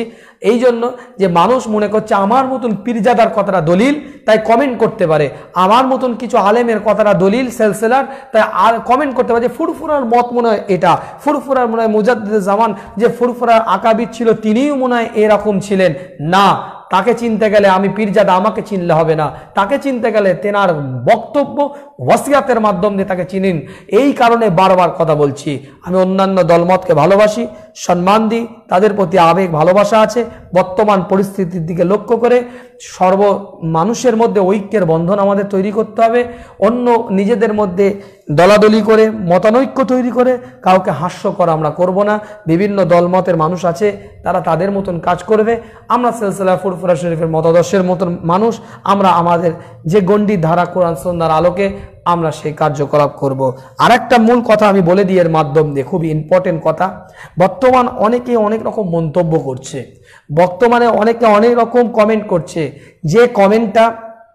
Speaker 1: এই জন্য যে মানুষ মনে করছে আমার মতন পীরজাদার কথাটা দলিল, তাই কমেন্ট করতে পারে, আমার মতন কিছু আলেমের কথাটা দলিল সেলসেলার, তাই আর কমেন্ট করতে পারে যে ফুরফুরার মত মনে হয় এটা, ফুরফুরার মনে হয় মুজাদ্দিদ জামান যে ফুরফুরার আকাবিদ ছিল তিনিও মনে হয় এরকম ছিলেন। না, তাকে চিনতে গেলে আমি পীরজাদা আমাকে চিনলে হবে না, তাকে চিনতে গেলে তেনার বক্তব্য ওয়াসিয়াতের মাধ্যম দিয়ে তাকে চিনিন। এই কারণে বারবার কথা বলছি, আমি অন্যান্য দলমতকে ভালোবাসি, সম্মান দিই, তাদের প্রতি আবেগ ভালোবাসা আছে। বর্তমান পরিস্থিতির দিকে লক্ষ্য করে সর্ব মানুষের মধ্যে ঐক্যের বন্ধন আমাদের তৈরি করতে হবে। অন্য নিজেদের মধ্যে দলাদলি করে মতানৈক্য তৈরি করে কাউকে হাস্য করা আমরা করব না। বিভিন্ন দলমতের মানুষ আছে, তারা তাদের মতন কাজ করবে। আমরা সিলসিলা ফুরফুরা শরীফের মতাদর্শের মতন মানুষ, আমরা আমাদের যে গণ্ডি ধারা কোরআন সুন্নাহর আলোকে আমরা সেই কার্যকলাপ করব। আর একটা মূল কথা আমি বলে দিই এর মাধ্যম দিয়ে, খুবই ইম্পর্টেন্ট কথা। বর্তমান অনেকে অনেক রকম মন্তব্য করছে, বর্তমানে অনেকে অনেক রকম কমেন্ট করছে, যে কমেন্টটা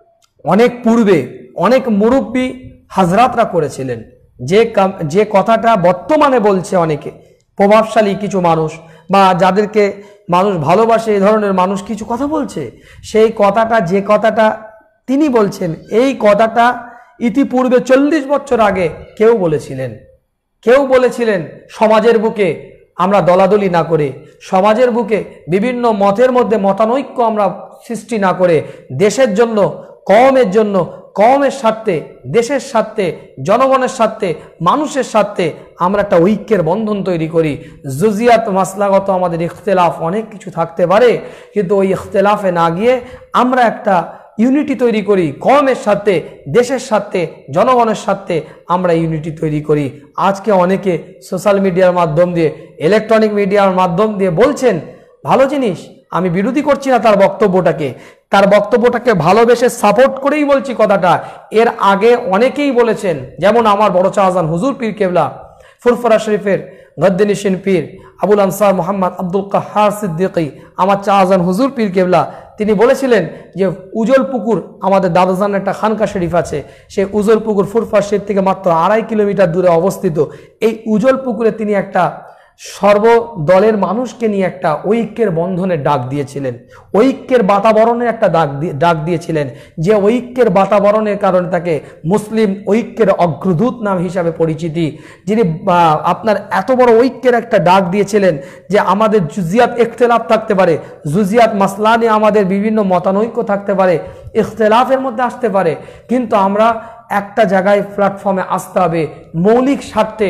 Speaker 1: অনেক পূর্বে অনেক মুরব্বী হাজরাতরা করেছিলেন, যে যে কথাটা বর্তমানে বলছে অনেকে প্রভাবশালী কিছু মানুষ বা যাদেরকে মানুষ ভালোবাসে, এই ধরনের মানুষ কিছু কথা বলছে। সেই কথাটা, যে কথাটা তিনি বলছেন, এই কথাটা ইতিপূর্বে চল্লিশ বছর আগে কেউ বলেছিলেন, কেউ বলেছিলেন সমাজের বুকে আমরা দলাদলি না করে, সমাজের বুকে বিভিন্ন মতের মধ্যে মতানৈক্য আমরা সৃষ্টি না করে, দেশের জন্য, কওমের জন্য, কওমের স্বার্থে, দেশের স্বার্থে, জনগণের স্বার্থে, মানুষের স্বার্থে আমরা একটা ঐক্যের বন্ধন তৈরি করি। জুজিয়াত মাসলাগত আমাদের ইখতিলাফ অনেক কিছু থাকতে পারে, কিন্তু ওই ইখতিলাফে না গিয়ে আমরা একটা ইউনিটি তৈরি করি, কওমের সাথে, দেশের সাথে, জনগণের সাথে আমরা ইউনিটি তৈরি করি। আজকে অনেকে সোশ্যাল মিডিয়ার মাধ্যম দিয়ে, ইলেকট্রনিক মিডিয়ার মাধ্যম দিয়ে বলছেন ভালো জিনিস, আমি বিরোধী করছি না তার বক্তব্যটাকে, তার বক্তব্যটাকে ভালোবেসে সাপোর্ট করেই বলছি কথাটা। এর আগে অনেকেই বলেছেন, যেমন আমার বড় শাহজান হুজুর পীর কেবলা ফুরফুরা শরীফের গদ্দিনিশিন পীর আবুল আনসার মোহাম্মদ আব্দুল কাহার সিদ্দিকি, আমার শাহজান হুজুর পীর কেবলা, তিনি বলেছিলেন যে উজল পুকুর, আমাদের দাদাজানের একটা খানকা শরীফ আছে, সেই উজল পুকুর ফুরফুরা শরীফ থেকে মাত্র আড়াই কিলোমিটার দূরে অবস্থিত। এই উজল পুকুরে তিনি একটা সর্বদলের মানুষকে নিয়ে একটা ঐক্যের বন্ধনের ডাক দিয়েছিলেন, ঐক্যের বাতাবরণের একটা ডাক ডাক দিয়েছিলেন, যে ঐক্যের বাতাবরণের কারণে তাকে মুসলিম ঐক্যের অগ্রদূত নাম হিসাবে পরিচিতি। যিনি আপনার এত বড় ঐক্যের একটা ডাক দিয়েছিলেন যে আমাদের জুজিয়াত ইখতিলাফ থাকতে পারে, জুজিয়াত মাসলা নিয়ে আমাদের বিভিন্ন মতানৈক্য থাকতে পারে, ইখতিলাফের মধ্যে আসতে পারে, কিন্তু আমরা একটা জায়গায় প্ল্যাটফর্মে আসতে হবে মৌলিক স্বার্থে,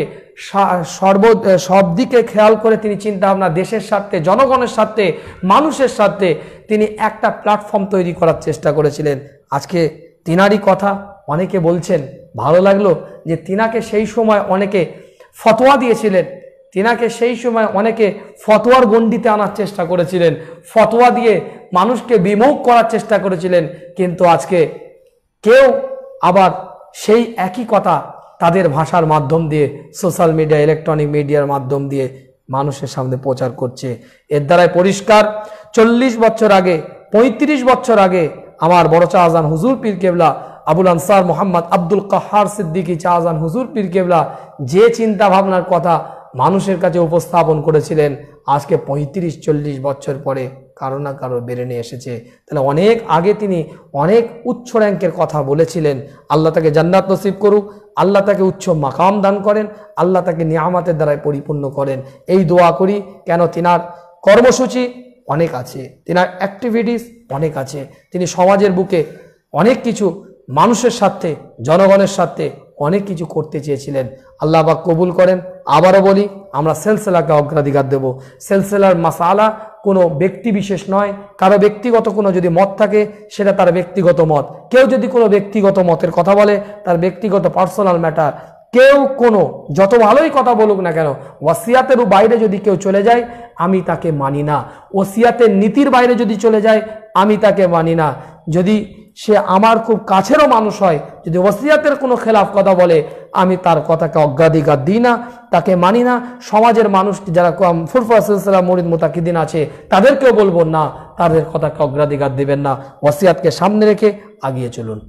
Speaker 1: সর্ব সব দিকে খেয়াল করে তিনি চিন্তা ভাবনা, দেশের স্বার্থে, জনগণের স্বার্থে, মানুষের স্বার্থে তিনি একটা প্ল্যাটফর্ম তৈরি করার চেষ্টা করেছিলেন। আজকে তিনারই কথা অনেকে বলছেন, ভালো লাগলো যে তিনাকে সেই সময় অনেকে ফতোয়া দিয়েছিলেন, তিনাকে সেই সময় অনেকে ফতোয়ার গণ্ডিতে আনার চেষ্টা করেছিলেন, ফতোয়া দিয়ে মানুষকে বিমুখ করার চেষ্টা করেছিলেন, কিন্তু আজকে কেউ আবার সেই একই কথা তাদের ভাষার মাধ্যম দিয়ে, সোশ্যাল মিডিয়া, ইলেকট্রনিক মিডিয়ার মাধ্যম দিয়ে মানুষের সামনে প্রচার করছে। এর দ্বারাই পরিষ্কার, চল্লিশ বছর আগে, পঁয়ত্রিশ বছর আগে আমার বড় শাহজান হুজুর পীর কেবলা আবুল আনসার মোহাম্মদ আব্দুল কাহার সিদ্দিকি শাহজান হুজুর পীর কেবলা যে চিন্তা ভাবনার কথা মানুষের কাছে উপস্থাপন করেছিলেন, আজকে পঁয়ত্রিশ চল্লিশ বছর পরে কারো না কারো বেড়ে নিয়ে এসেছে। তাহলে অনেক আগে তিনি অনেক উচ্চ র্যাঙ্কের কথা বলেছিলেন। আল্লাহ তাকে জান্নাত নসিব করুক, আল্লাহ তাকে উচ্চ মাকাম দান করেন, আল্লাহ তাকে নিয়ামতের দ্বারাই পরিপূর্ণ করেন, এই দোয়া করি। কেন তিনার কর্মসূচি অনেক আছে, তিনার অ্যাক্টিভিটিস অনেক আছে, তিনি সমাজের বুকে অনেক কিছু মানুষের সাথে, জনগণের সাথে অনেক কিছু করতে চেয়েছিলেন। আল্লাহ পাক কবুল করেন। আবারও বলি, আমরা সিলসিলাকে অগ্রাধিকার দেব। সিলসিলার মাসালা কোনো ব্যক্তি বিশেষ নয়, কারো ব্যক্তিগত কোনো যদি মত থাকে সেটা তার ব্যক্তিগত মত, কেউ যদি কোনো ব্যক্তিগত মতের কথা বলে তার ব্যক্তিগত পার্সোনাল ম্যাটার, কেউ কোনো যত ভালোই কথা বলুক না কেন, ওয়াসিয়াতের বাইরে যদি কেউ চলে যায় আমি তাকে মানি না, ওয়াসিয়াতের নীতির বাইরে যদি চলে যায় আমি তাকে মানি না। যদি সে আমার খুব কাছেরও মানুষ হয়, যদি ওয়াসিয়াতের কোনো খেলাফ কথা বলে আমি তার কথাকে অগ্রাধিকার দিই না, তাকে মানি না। সমাজের মানুষ যারা ফুরফুরা সিলসিলা মুরিদ মুতাকিদিন আছে তাদেরকেও বলবো না, তাদের কথাকে অগ্রাধিকার দিবেন না, ওয়াসিয়াতকে সামনে রেখে আগিয়ে চলুন।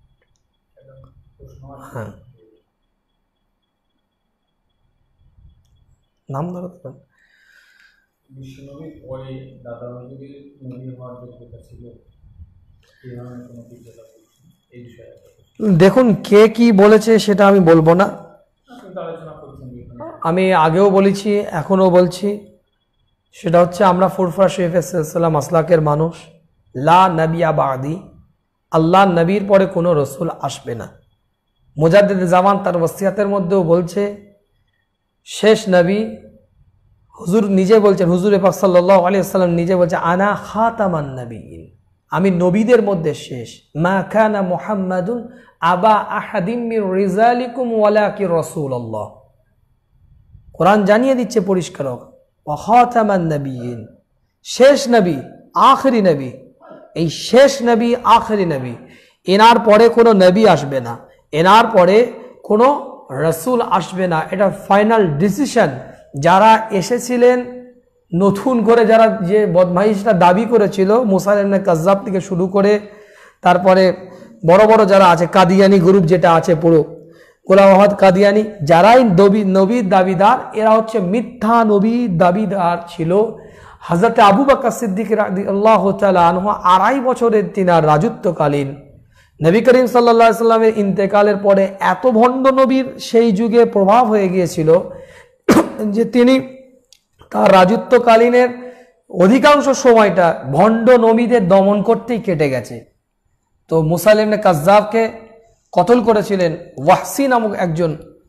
Speaker 1: হ্যাঁ, নাম ধরো।
Speaker 2: বিশ্বনবীর পরে দাদা হুজুরের নবী হওয়ার যোগ্যতা ছিল, এই ধরনের কোনো পিছাদা করছেন এই বিষয়ে একটা প্রশ্ন।
Speaker 1: দেখুন, কে কি বলেছে সেটা আমি বলবো না।
Speaker 2: আপনি তো আলোচনা করছেন এখানে।
Speaker 1: আমি আগেও বলেছি, এখনও বলছি, সেটা হচ্ছে আমরা ফুরফুরা শরীফের সিলসিলা মাসলাকের মানুষ। লা নবিয়া বাদি, আল্লাহ নবীর পরে কোনো রসুল আসবে না। মুজাদ্দিদ জামান তার ওসিয়াতের মধ্যেও বলছে, শেষ নবী হুজুর নিজে বলছেন, হুজুর পাক সাল্লাল্লাহু আলাইহি ওয়াসাল্লাম নিজে বলছে, আনা খাতামান নবিয়্যিন, আমি নবীদের মধ্যে শেষ। মা কানা মুহাম্মাদুন আবা আহাদিম মির রিজালিকুম ওয়ালাকিন রাসূলুল্লাহ। কোরআন জানিয়ে দিচ্ছে পরিষ্কার, ওয়া খাতামান নবিয়্যিন, শেষ নবী, আখেরি নবী। এই শেষ নবী, আখেরি নবী, এনার পরে কোনো নবী আসবে না, এনার পরে কোনো রসুল আসবে না। এটা ফাইনাল ডিসিশন। যারা এসেছিলেন নতুন করে, যারা যে বদমাইশটা দাবি করেছিল, মুসা ইবনে কাজ্জাব থেকে শুরু করে তারপরে বড় বড় যারা আছে, কাদিয়ানি গ্রুপ যেটা আছে পুরো, গোলাম আহমদ কাদিয়ানি, যারাই নবী নবীর দাবিদার, এরা হচ্ছে মিথ্যা নবীর দাবিদার ছিল। হযরত আবু বকর সিদ্দিক রাদিয়াল্লাহু তাআলা আনহু আড়াই বছরের তিনার রাজত্বকালীন নবী করিম সাল্লাল্লাহু আলাইহি সাল্লামের ইন্তেকালের পরে এত ভণ্ড নবীর সেই যুগে প্রভাব হয়ে গিয়েছিল যে তিনি তার রাজত্বকালীনের অধিকাংশ সময়টা ভণ্ড নবীদের দমন করতেই কেটে গেছে। তো মুসা ইবনে কাজ্জাবকে কতল করেছিলেন ওয়াহসি নামক একজন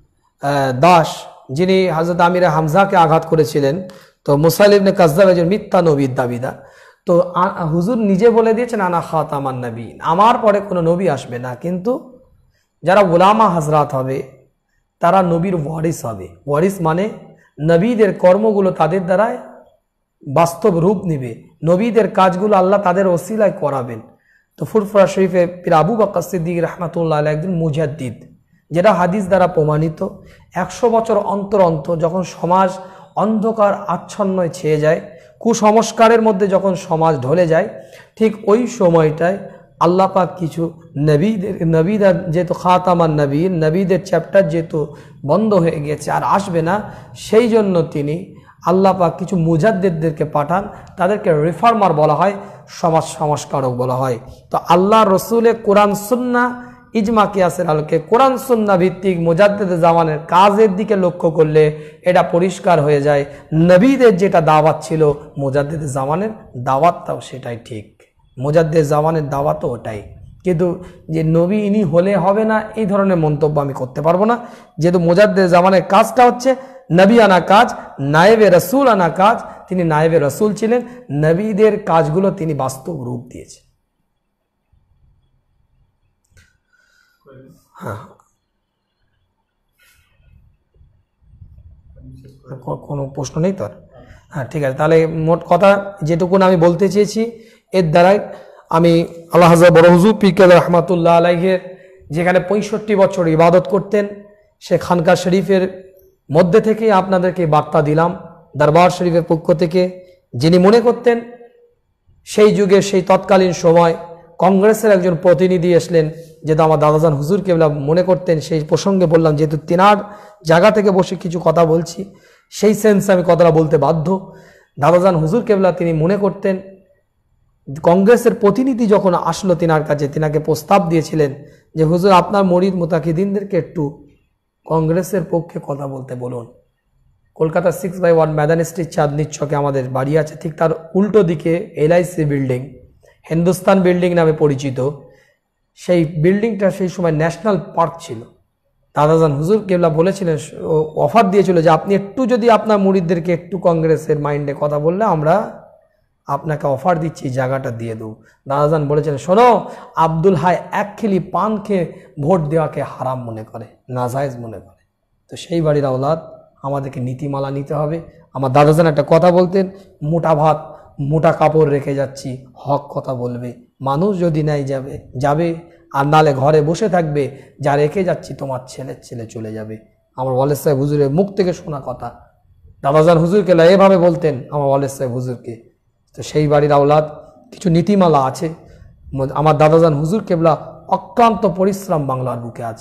Speaker 1: দাস, যিনি হযরত আমিরে হামজাকে আঘাত করেছিলেন। তো মুসা ইবনে কাজ্জাব একজন মিথ্যা নবীর দাবিদার। তো হুজুর নিজে বলে দিয়েছেন, আনা খাতামান নবী, আমার পরে কোনো নবী আসবে না। কিন্তু যারা গোলামা হযরত হবে তারা নবীর ওয়ারিস হবে। ওয়ারিস মানে নবীদের কর্মগুলো তাদের দ্বারাই বাস্তব রূপ নেবে, নবীদের কাজগুলো আল্লাহ তাদের ওসিলায় করাবেন। তো ফুরফুরা শরীফে পীর আবু বকর সিদ্দিক রাহমাতুল্লাহ আলাইহি একজন মুজাদ্দিদ, যেটা হাদিস দ্বারা প্রমাণিত। একশো বছর অন্তর অন্তর যখন সমাজ অন্ধকার আচ্ছন্নয় ছেয়ে যায়, কুসংস্কারের মধ্যে যখন সমাজ ঢলে যায়, ঠিক ওই সময়টায় আল্লাহ পাক কিছু নবীদের, নবীরা যেহেতু খাতামান নবী, নবীদের চ্যাপ্টার যেহেতু বন্ধ হয়ে গেছে আর আসবে না, সেই জন্য তিনি আল্লাহ পাক কিছু মুজাদ্দিদদেরকে পাঠান। তাদেরকে রিফর্মার বলা হয়, সমাজ সংস্কারক বলা হয়। তো আল্লাহ রসুলে কোরআন সুন্নাহ ইজমা কিয়াসের আলোকে কোরআন সুন্নাহ ভিত্তিক মুজাদ্দিদ জামানের কাজের দিকে লক্ষ্য করলে এটা পরিষ্কার হয়ে যায়, নবীদের যেটা দাওয়াত ছিল মুজাদ্দিদ জামানের দাওয়াতটাও সেটাই ঠিক, মুজাদ্দিদ জামানের দাওয়াতও ওটাই। কিন্তু যে নবী ইনি হলে হবে না, এই ধরনের মন্তব্য আমি করতে পারবো না। যেহেতু মুজাদ্দিদ জামানের কাজটা হচ্ছে নবী আনা কাজ, নায়েবে রসুল আনা কাজ, তিনি নায়েবে রসুল ছিলেন, নবীদের কাজগুলো তিনি বাস্তব রূপ দিয়েছেন। হ্যাঁ, কোনো প্রশ্ন নেই তোর? হ্যাঁ, ঠিক আছে। তাহলে মোট কথা যেটুকুন আমি বলতে চেয়েছি, এর দ্বারাই আমি আল্লাহ হাজরা বড় হুজুর পীর কেবলা রহমাতুল্লাহ আলাইহির যেখানে পঁয়ষট্টি বছর ইবাদত করতেন, সে খানকা শরীফের মধ্যে থেকে আপনাদেরকে বার্তা দিলাম, দরবার শরীফের পক্ষ থেকে। যিনি মনে করতেন সেই যুগে, সেই তৎকালীন সময় কংগ্রেসের একজন প্রতিনিধি আসলেন, যেহেতু আমার দাদাজান হুজুর কেবলা মনে করতেন, সেই প্রসঙ্গে বললাম, যেহেতু তিনার জায়গা থেকে বসে কিছু কথা বলছি, সেই সেন্সে আমি কথাটা বলতে বাধ্য। দাদাজান হুজুর কেবলা তিনি মনে করতেন, কংগ্রেসের প্রতিনিধি যখন আসলো তিনার কাছে, তিনাকে প্রস্তাব দিয়েছিলেন যে হুজুর আপনার মরিদ মুতাকিদিনদেরকে একটু কংগ্রেসের পক্ষে কথা বলতে বলুন। Kolkata six by one Madan street চাঁদনির ছকে আমাদের বাড়ি আছে, ঠিক তার উল্টো দিকে এলআইসি বিল্ডিং, হিন্দুস্তান বিল্ডিং নামে পরিচিত, সেই বিল্ডিংটা সেই সময় ন্যাশনাল পার্ক ছিল। দাদাজান হুজুর কেবলা বলেছিলেন, অফার দিয়েছিল যে আপনি একটু যদি আপনার মুরিদদেরকে একটু কংগ্রেসের মাইন্ডে কথা বললে আমরা আপনাকে অফার দিচ্ছি, জায়গাটা দিয়ে দেবো। দাদাজান বলেছিলেন, শোনো, আব্দুল হাই এক খিলি পান খেয়ে ভোট দেওয়াকে হারাম মনে করে, নাজায়েজ মনে করে। তো সেই বাড়ির আওলাদ আমাদেরকে নীতিমালা নিতে হবে। আমার দাদাজান একটা কথা বলতেন, মোটা ভাত মোটা কাপড় রেখে যাচ্ছি, হক কথা বলবে, মানুষ যদি নাই যাবে যাবে, আর নালে ঘরে বসে থাকবে, যা রেখে যাচ্ছি তোমার ছেলের ছেলে চলে যাবে। আমার ওয়ালেদ সাহেব হুজুরের মুখ থেকে শোনা কথা, দাদাজান হুজুরকে এভাবে বলতেন আমার ওয়ালেদ সাহেব হুজুরকে। তো সেই বাড়ির আওলাদ কিছু নীতিমালা আছে। আমার দাদাজান হুজুর কেবলা অক্লান্ত পরিশ্রম বাংলার বুকে আছে,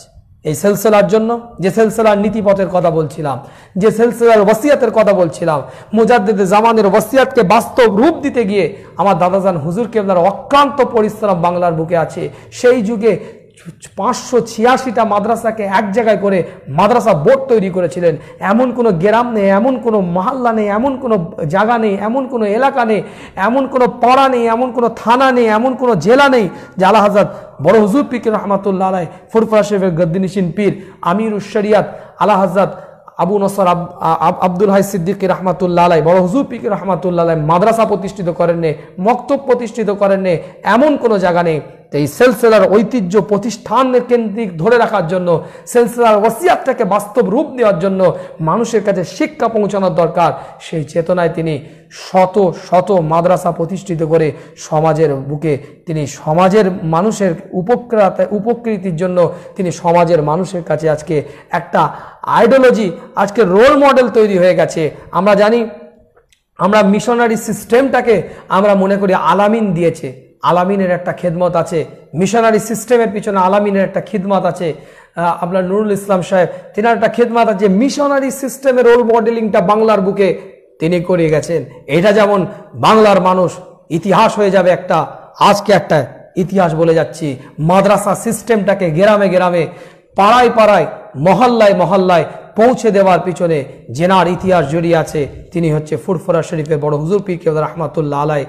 Speaker 1: এই সিলসিলার জন্য, যে সিলসিলার নীতিপথের কথা বলছিলাম, যে সিলসিলার ওসিয়াতের কথা বলছিলাম, মুজাদ্দিদ জামানের ওসিয়াতকে বাস্তব রূপ দিতে গিয়ে আমার দাদাজান হুজুর কেবলার অক্লান্ত পরিশ্রম বাংলার বুকে আছে। সেই যুগে পাঁচশো ছিয়াশিটা মাদ্রাসাকে এক জায়গায় করে মাদ্রাসা বোর্ড তৈরি করেছিলেন। এমন কোনো গ্রাম নেই, এমন কোনো মহল্লা নেই, এমন কোনো জায়গা নেই, এমন কোনো এলাকা নেই, এমন কোনো পাড়া নেই, এমন কোনো থানা নেই, এমন কোনো জেলা নেই যে আলা হযরত বড় হুজুর পীর রহমাতুল্লাহ আলাইহি ফুরফুরা শরীফের গদ্দিনিশিন পীর আমিরুশ শরিয়াত আলা হযরত আবু নসর আব্দুল হাই সিদ্দিকি রহমাতুল্লাহ আলাইহি বড় হুজুর পীর রহমাতুল্লাহ আলাইহি মাদ্রাসা প্রতিষ্ঠিত করেন নে, মক্তব প্রতিষ্ঠিত করেন নে, এমন কোনো জায়গা নেই। এই সিলসিলার ঐতিহ্য প্রতিষ্ঠানের কেন্দ্রিক ধরে রাখার জন্য, সিলসিলার ওসিয়াতটাকে বাস্তব রূপ দেওয়ার জন্য মানুষের কাছে শিক্ষা পৌঁছানোর দরকার। সেই চেতনায় তিনি শত শত মাদ্রাসা প্রতিষ্ঠিত করে সমাজের বুকে তিনি সমাজের মানুষের উপকৃত উপকৃতির জন্য তিনি সমাজের মানুষের কাছে আজকে একটা আইডিওলজি, আজকে রোল মডেল তৈরি হয়ে গেছে। আমরা জানি, আমরা মিশনারি সিস্টেমটাকে আমরা মনে করি আলামিন দিয়েছে, আলামিনের একটা খেদমত আছে, মিশনারি সিস্টেমের পিছনে আলামিনের একটা খিদমত আছে। আপনার নুরুল ইসলাম সাহেব তিনার একটা খেদমত আছে। মিশনারি সিস্টেমের রোল মডেলিংটা বাংলার বুকে তিনি করে গেছেন। এটা যেমন বাংলার মানুষ ইতিহাস হয়ে যাবে একটা, আজকে একটা ইতিহাস বলে যাচ্ছি। মাদ্রাসা সিস্টেমটাকে গ্রামে গ্রামে, পাড়ায় পাড়ায়, মহল্লায় মহল্লায় পৌঁছে দেওয়ার পিছনে জেনার ইতিহাস জড়িয়ে আছে। তিনি হচ্ছে ফুরফুরা শরীফের বড় হুজুর পীর কেবলা রহমাতুল্লাহ আলাইহি।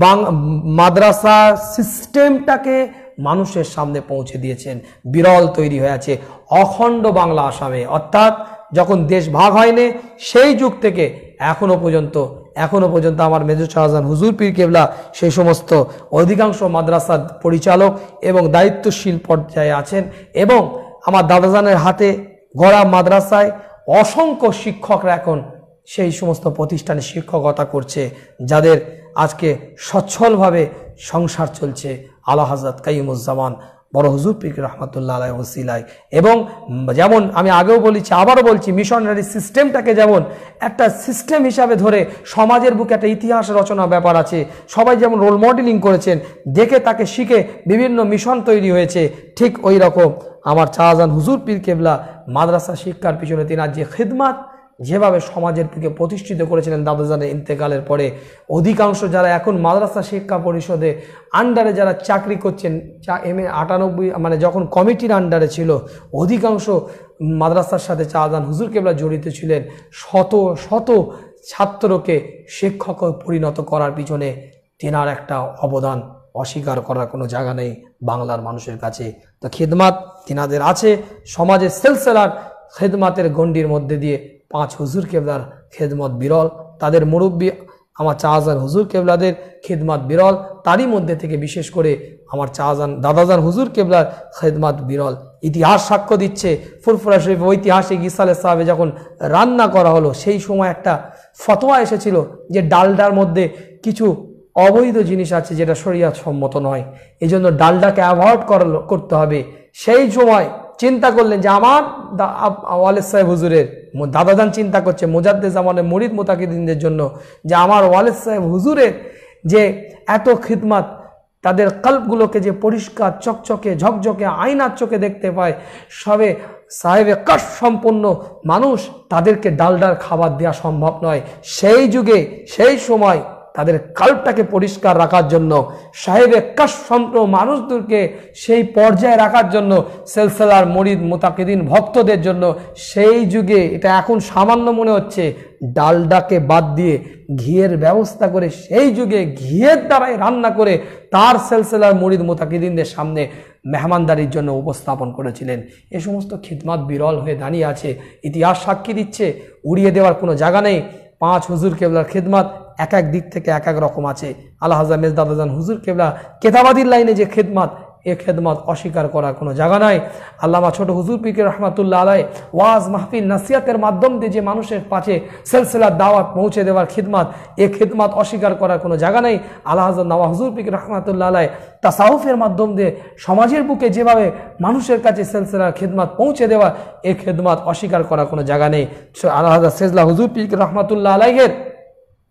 Speaker 1: মাদ্রাসা সিস্টেমটাকে মানুষের সামনে পৌঁছে দিয়েছেন, বিরল তৈরি হয়ে আছে অখণ্ড বাংলা আসামে। অর্থাৎ যখন দেশ ভাগ হয়নি সেই যুগ থেকে এখনো পর্যন্ত এখনো পর্যন্ত আমার মেজর শাহজাহান হুজুর পীর কেবলা সেই সমস্ত অধিকাংশ মাদ্রাসার পরিচালক এবং দায়িত্বশীল পর্যায়ে আছেন। এবং আমার দাদাজানের হাতে গড়া মাদ্রাসায় অসংখ্য শিক্ষকরা এখন সেই সমস্ত প্রতিষ্ঠানে শিক্ষকতা করছে, যাদের আজকে সচ্ছলভাবে সংসার চলছে আলা হযরত কাইয়ুমুজ্জামান বড় হুজুর পীর রহমাতুল্লাহ আলাইহি ওসিলায়। এবং যেমন আমি আগেও বলেছি, আবারও বলছি, মিশনারি সিস্টেমটাকে যেমন একটা সিস্টেম হিসাবে ধরে সমাজের বুকে একটা ইতিহাস রচনা ব্যাপার আছে। সবাই যেমন রোল মডেলিং করেছেন, দেখে তাকে শিখে বিভিন্ন মিশন তৈরি হয়েছে, ঠিক ওই রকম আমার শাহজাহান হুজুর পীর কেবলা মাদ্রাসা শিক্ষার পিছনে তিনার যে খিদমত, যেভাবে সমাজের দিকে প্রতিষ্ঠিত করেছিলেন দাদাজানের ইন্তেকালের পরে, অধিকাংশ যারা এখন মাদ্রাসা শিক্ষা পরিষদে আন্ডারে যারা চাকরি করছেন, চা এম এ আটানব্বই মানে যখন কমিটির আন্ডারে ছিল, অধিকাংশ মাদ্রাসার সাথে শাহজাহান হুজুর কেবলা জড়িত ছিলেন। শত শত ছাত্রকে শিক্ষক পরিণত করার পিছনে তেনার একটা অবদান অস্বীকার করার কোনো জায়গা নেই বাংলার মানুষের কাছে। তো খিদমাত তিনাদের আছে। সমাজের সিলসিলার খেদমাতের গণ্ডির মধ্যে দিয়ে পাঁচ হুজুর কেবলার খেদমত বিরল, তাদের মুরব্বী আমার শাহজাহান হুজুর কেবলাদের খেদমত বিরল, তারই মধ্যে থেকে বিশেষ করে আমার শাহজাহান দাদাজান হুজুর কেবলার খেদমত বিরল। ইতিহাস সাক্ষ্য দিচ্ছে, ফুরফুরা শরীফ ঐতিহাসিক ইসালে সাহেবে যখন রান্না করা হলো, সেই সময় একটা ফতোয়া এসেছিল যে ডালডার মধ্যে কিছু অবৈধ জিনিস আছে যেটা শরিয়াত সম্মত নয়, এই জন্য ডালডাকে অ্যাভয়েড করতে হবে। সেই সময় চিন্তা করলেন যে আমার ওয়ালেদ সাহেব হুজুরের, দাদাজান চিন্তা করছে মুজাদ্দিদ জামানের মুরিদ মুতাকিদিনদের জন্য, যে আমার ওয়ালেদ সাহেব হুজুরের যে এত খিদমত, তাদের কল্পগুলোকে যে পরিষ্কার চকচকে ঝকঝকে আয়নার চোখে দেখতে পায়, সবে সাহেবে কাশ সম্পন্ন মানুষ, তাদেরকে ডালডার খাবার দেওয়া সম্ভব নয়। সেই যুগে সেই সময় তাদের কাল্পটাকে পরিষ্কার রাখার জন্য, সাহেবে কাশ সম্পন্ন মানুষদেরকে সেই পর্যায়ে রাখার জন্য, সিলসিলার মুরিদ মুতাকিদিন ভক্তদের জন্য সেই যুগে, এটা এখন সামান্য মনে হচ্ছে, ডালডাকে বাদ দিয়ে ঘিয়ের ব্যবস্থা করে সেই যুগে ঘিয়ের দ্বারাই রান্না করে তার সিলসিলার মুরিদ মুতাকিদিনদের সামনে মেহমানদারির জন্য উপস্থাপন করেছিলেন। এ সমস্ত খিদমত বিরল হয়ে দাঁড়িয়ে আছে, ইতিহাস সাক্ষী দিচ্ছে, উড়িয়ে দেওয়ার কোনো জায়গা নেই। পাঁচ হুজুর কেবলার খিদমত এক এক দিক থেকে এক এক রকম আছে। আল্লাহ হযরত মেজর দাদাজান হুজুর কেবলা কেতাবাদির লাইনে যে খিদমত, এ খেদমত অস্বীকার করার কোনো জায়গা নাই। আল্লামা ছোট হুজুর পীর রহমাতুল্লাহ আলাইহি ওয়াজ মাহফিল নাসিহাতের মাধ্যম দিয়ে যে মানুষের পাশে সিলসিলার দাওয়াত পৌঁছে দেওয়ার খিদমত, এ খিদমত অস্বীকার করার কোনো জায়গা নেই। আল্লাহ হযরত নওয়া হুজুর পীর রহমাতুল্লাহ আলাইহি তাসাউফের মাধ্যম দিয়ে সমাজের বুকে যেভাবে মানুষের কাছে সিলসিলার খিদমত পৌঁছে দেওয়া, এ খিদমত অস্বীকার করার কোনো জায়গা নেই। আল্লাহ হযরত সেজলা হুজুর পীর রহমাতুল্লাহ আলাইহির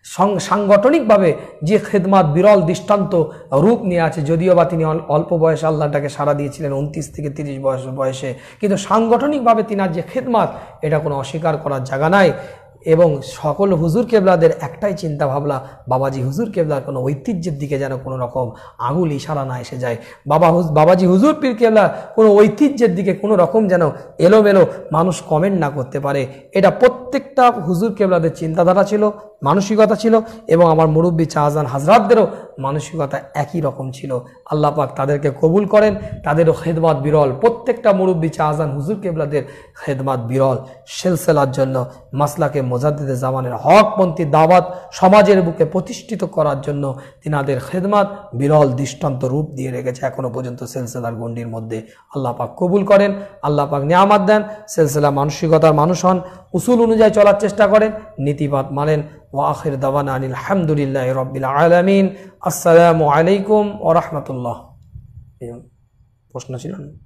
Speaker 1: সাংগঠনিকভাবে যে খেদমাত বিরল দৃষ্টান্ত রূপ নিয়ে আছে, যদিও বা তিনি অল্প বয়সে আল্লাহটাকে সাড়া দিয়েছিলেন উনত্রিশ থেকে তিরিশ বয়স বয়সে, কিন্তু সাংগঠনিকভাবে তিনার যে খেদমাত এটা কোনো অস্বীকার করার জায়গা নাই। এবং সকল হুজুর কেবলাদের একটাই চিন্তা ভাবনা, বাবাজি হুজুর কেবলার কোনো ঐতিহ্যের দিকে যেন কোনো রকম আঙুল ইশারা না এসে যায়। বাবা বাবাজি হুজুর পীর কেবলা কোনো ঐতিহ্যের দিকে কোনো রকম যেন এলোমেলো মানুষ কমেন্ট না করতে পারে, এটা প্রত্যেকটা হুজুর কেবলাদের চিন্তাধারা ছিল, মানসিকতা ছিল। এবং আমার মুরব্বী শাহজাহান হাজরাতদেরও মানসিকতা একই রকম ছিল। আল্লাহ পাক তাদেরকে কবুল করেন, তাদেরও খেদমাত বিরল। প্রত্যেকটা মুরব্বী শাহজাহান হুজুর কেবলাদের খেদমাত বিরল। সিলসিলার জন্য মাসলাকে মুজাদ্দিদে জামানের হকপন্থী দাওয়াত সমাজের বুকে প্রতিষ্ঠিত করার জন্য তিনাদের খেদমাত বিরল দৃষ্টান্ত রূপ দিয়ে রেখেছে এখনো পর্যন্ত সিলসিলার গণ্ডির মধ্যে। আল্লাহ পাক কবুল করেন, আল্লাহ পাক নিয়ামত দেন। সিলসিলা মানসিকতার মানুষ হন, উসুল অনুযায়ী চলার চেষ্টা করেন, নীতিবাদ মানেন। ওয়া আখির দাওয়ানা আনিল হামদুলিল্লাহি রাব্বিল আলামিন। আসসালামু আলাইকুম ওয়া রাহমাতুল্লাহ। প্রশ্ন ছিল না?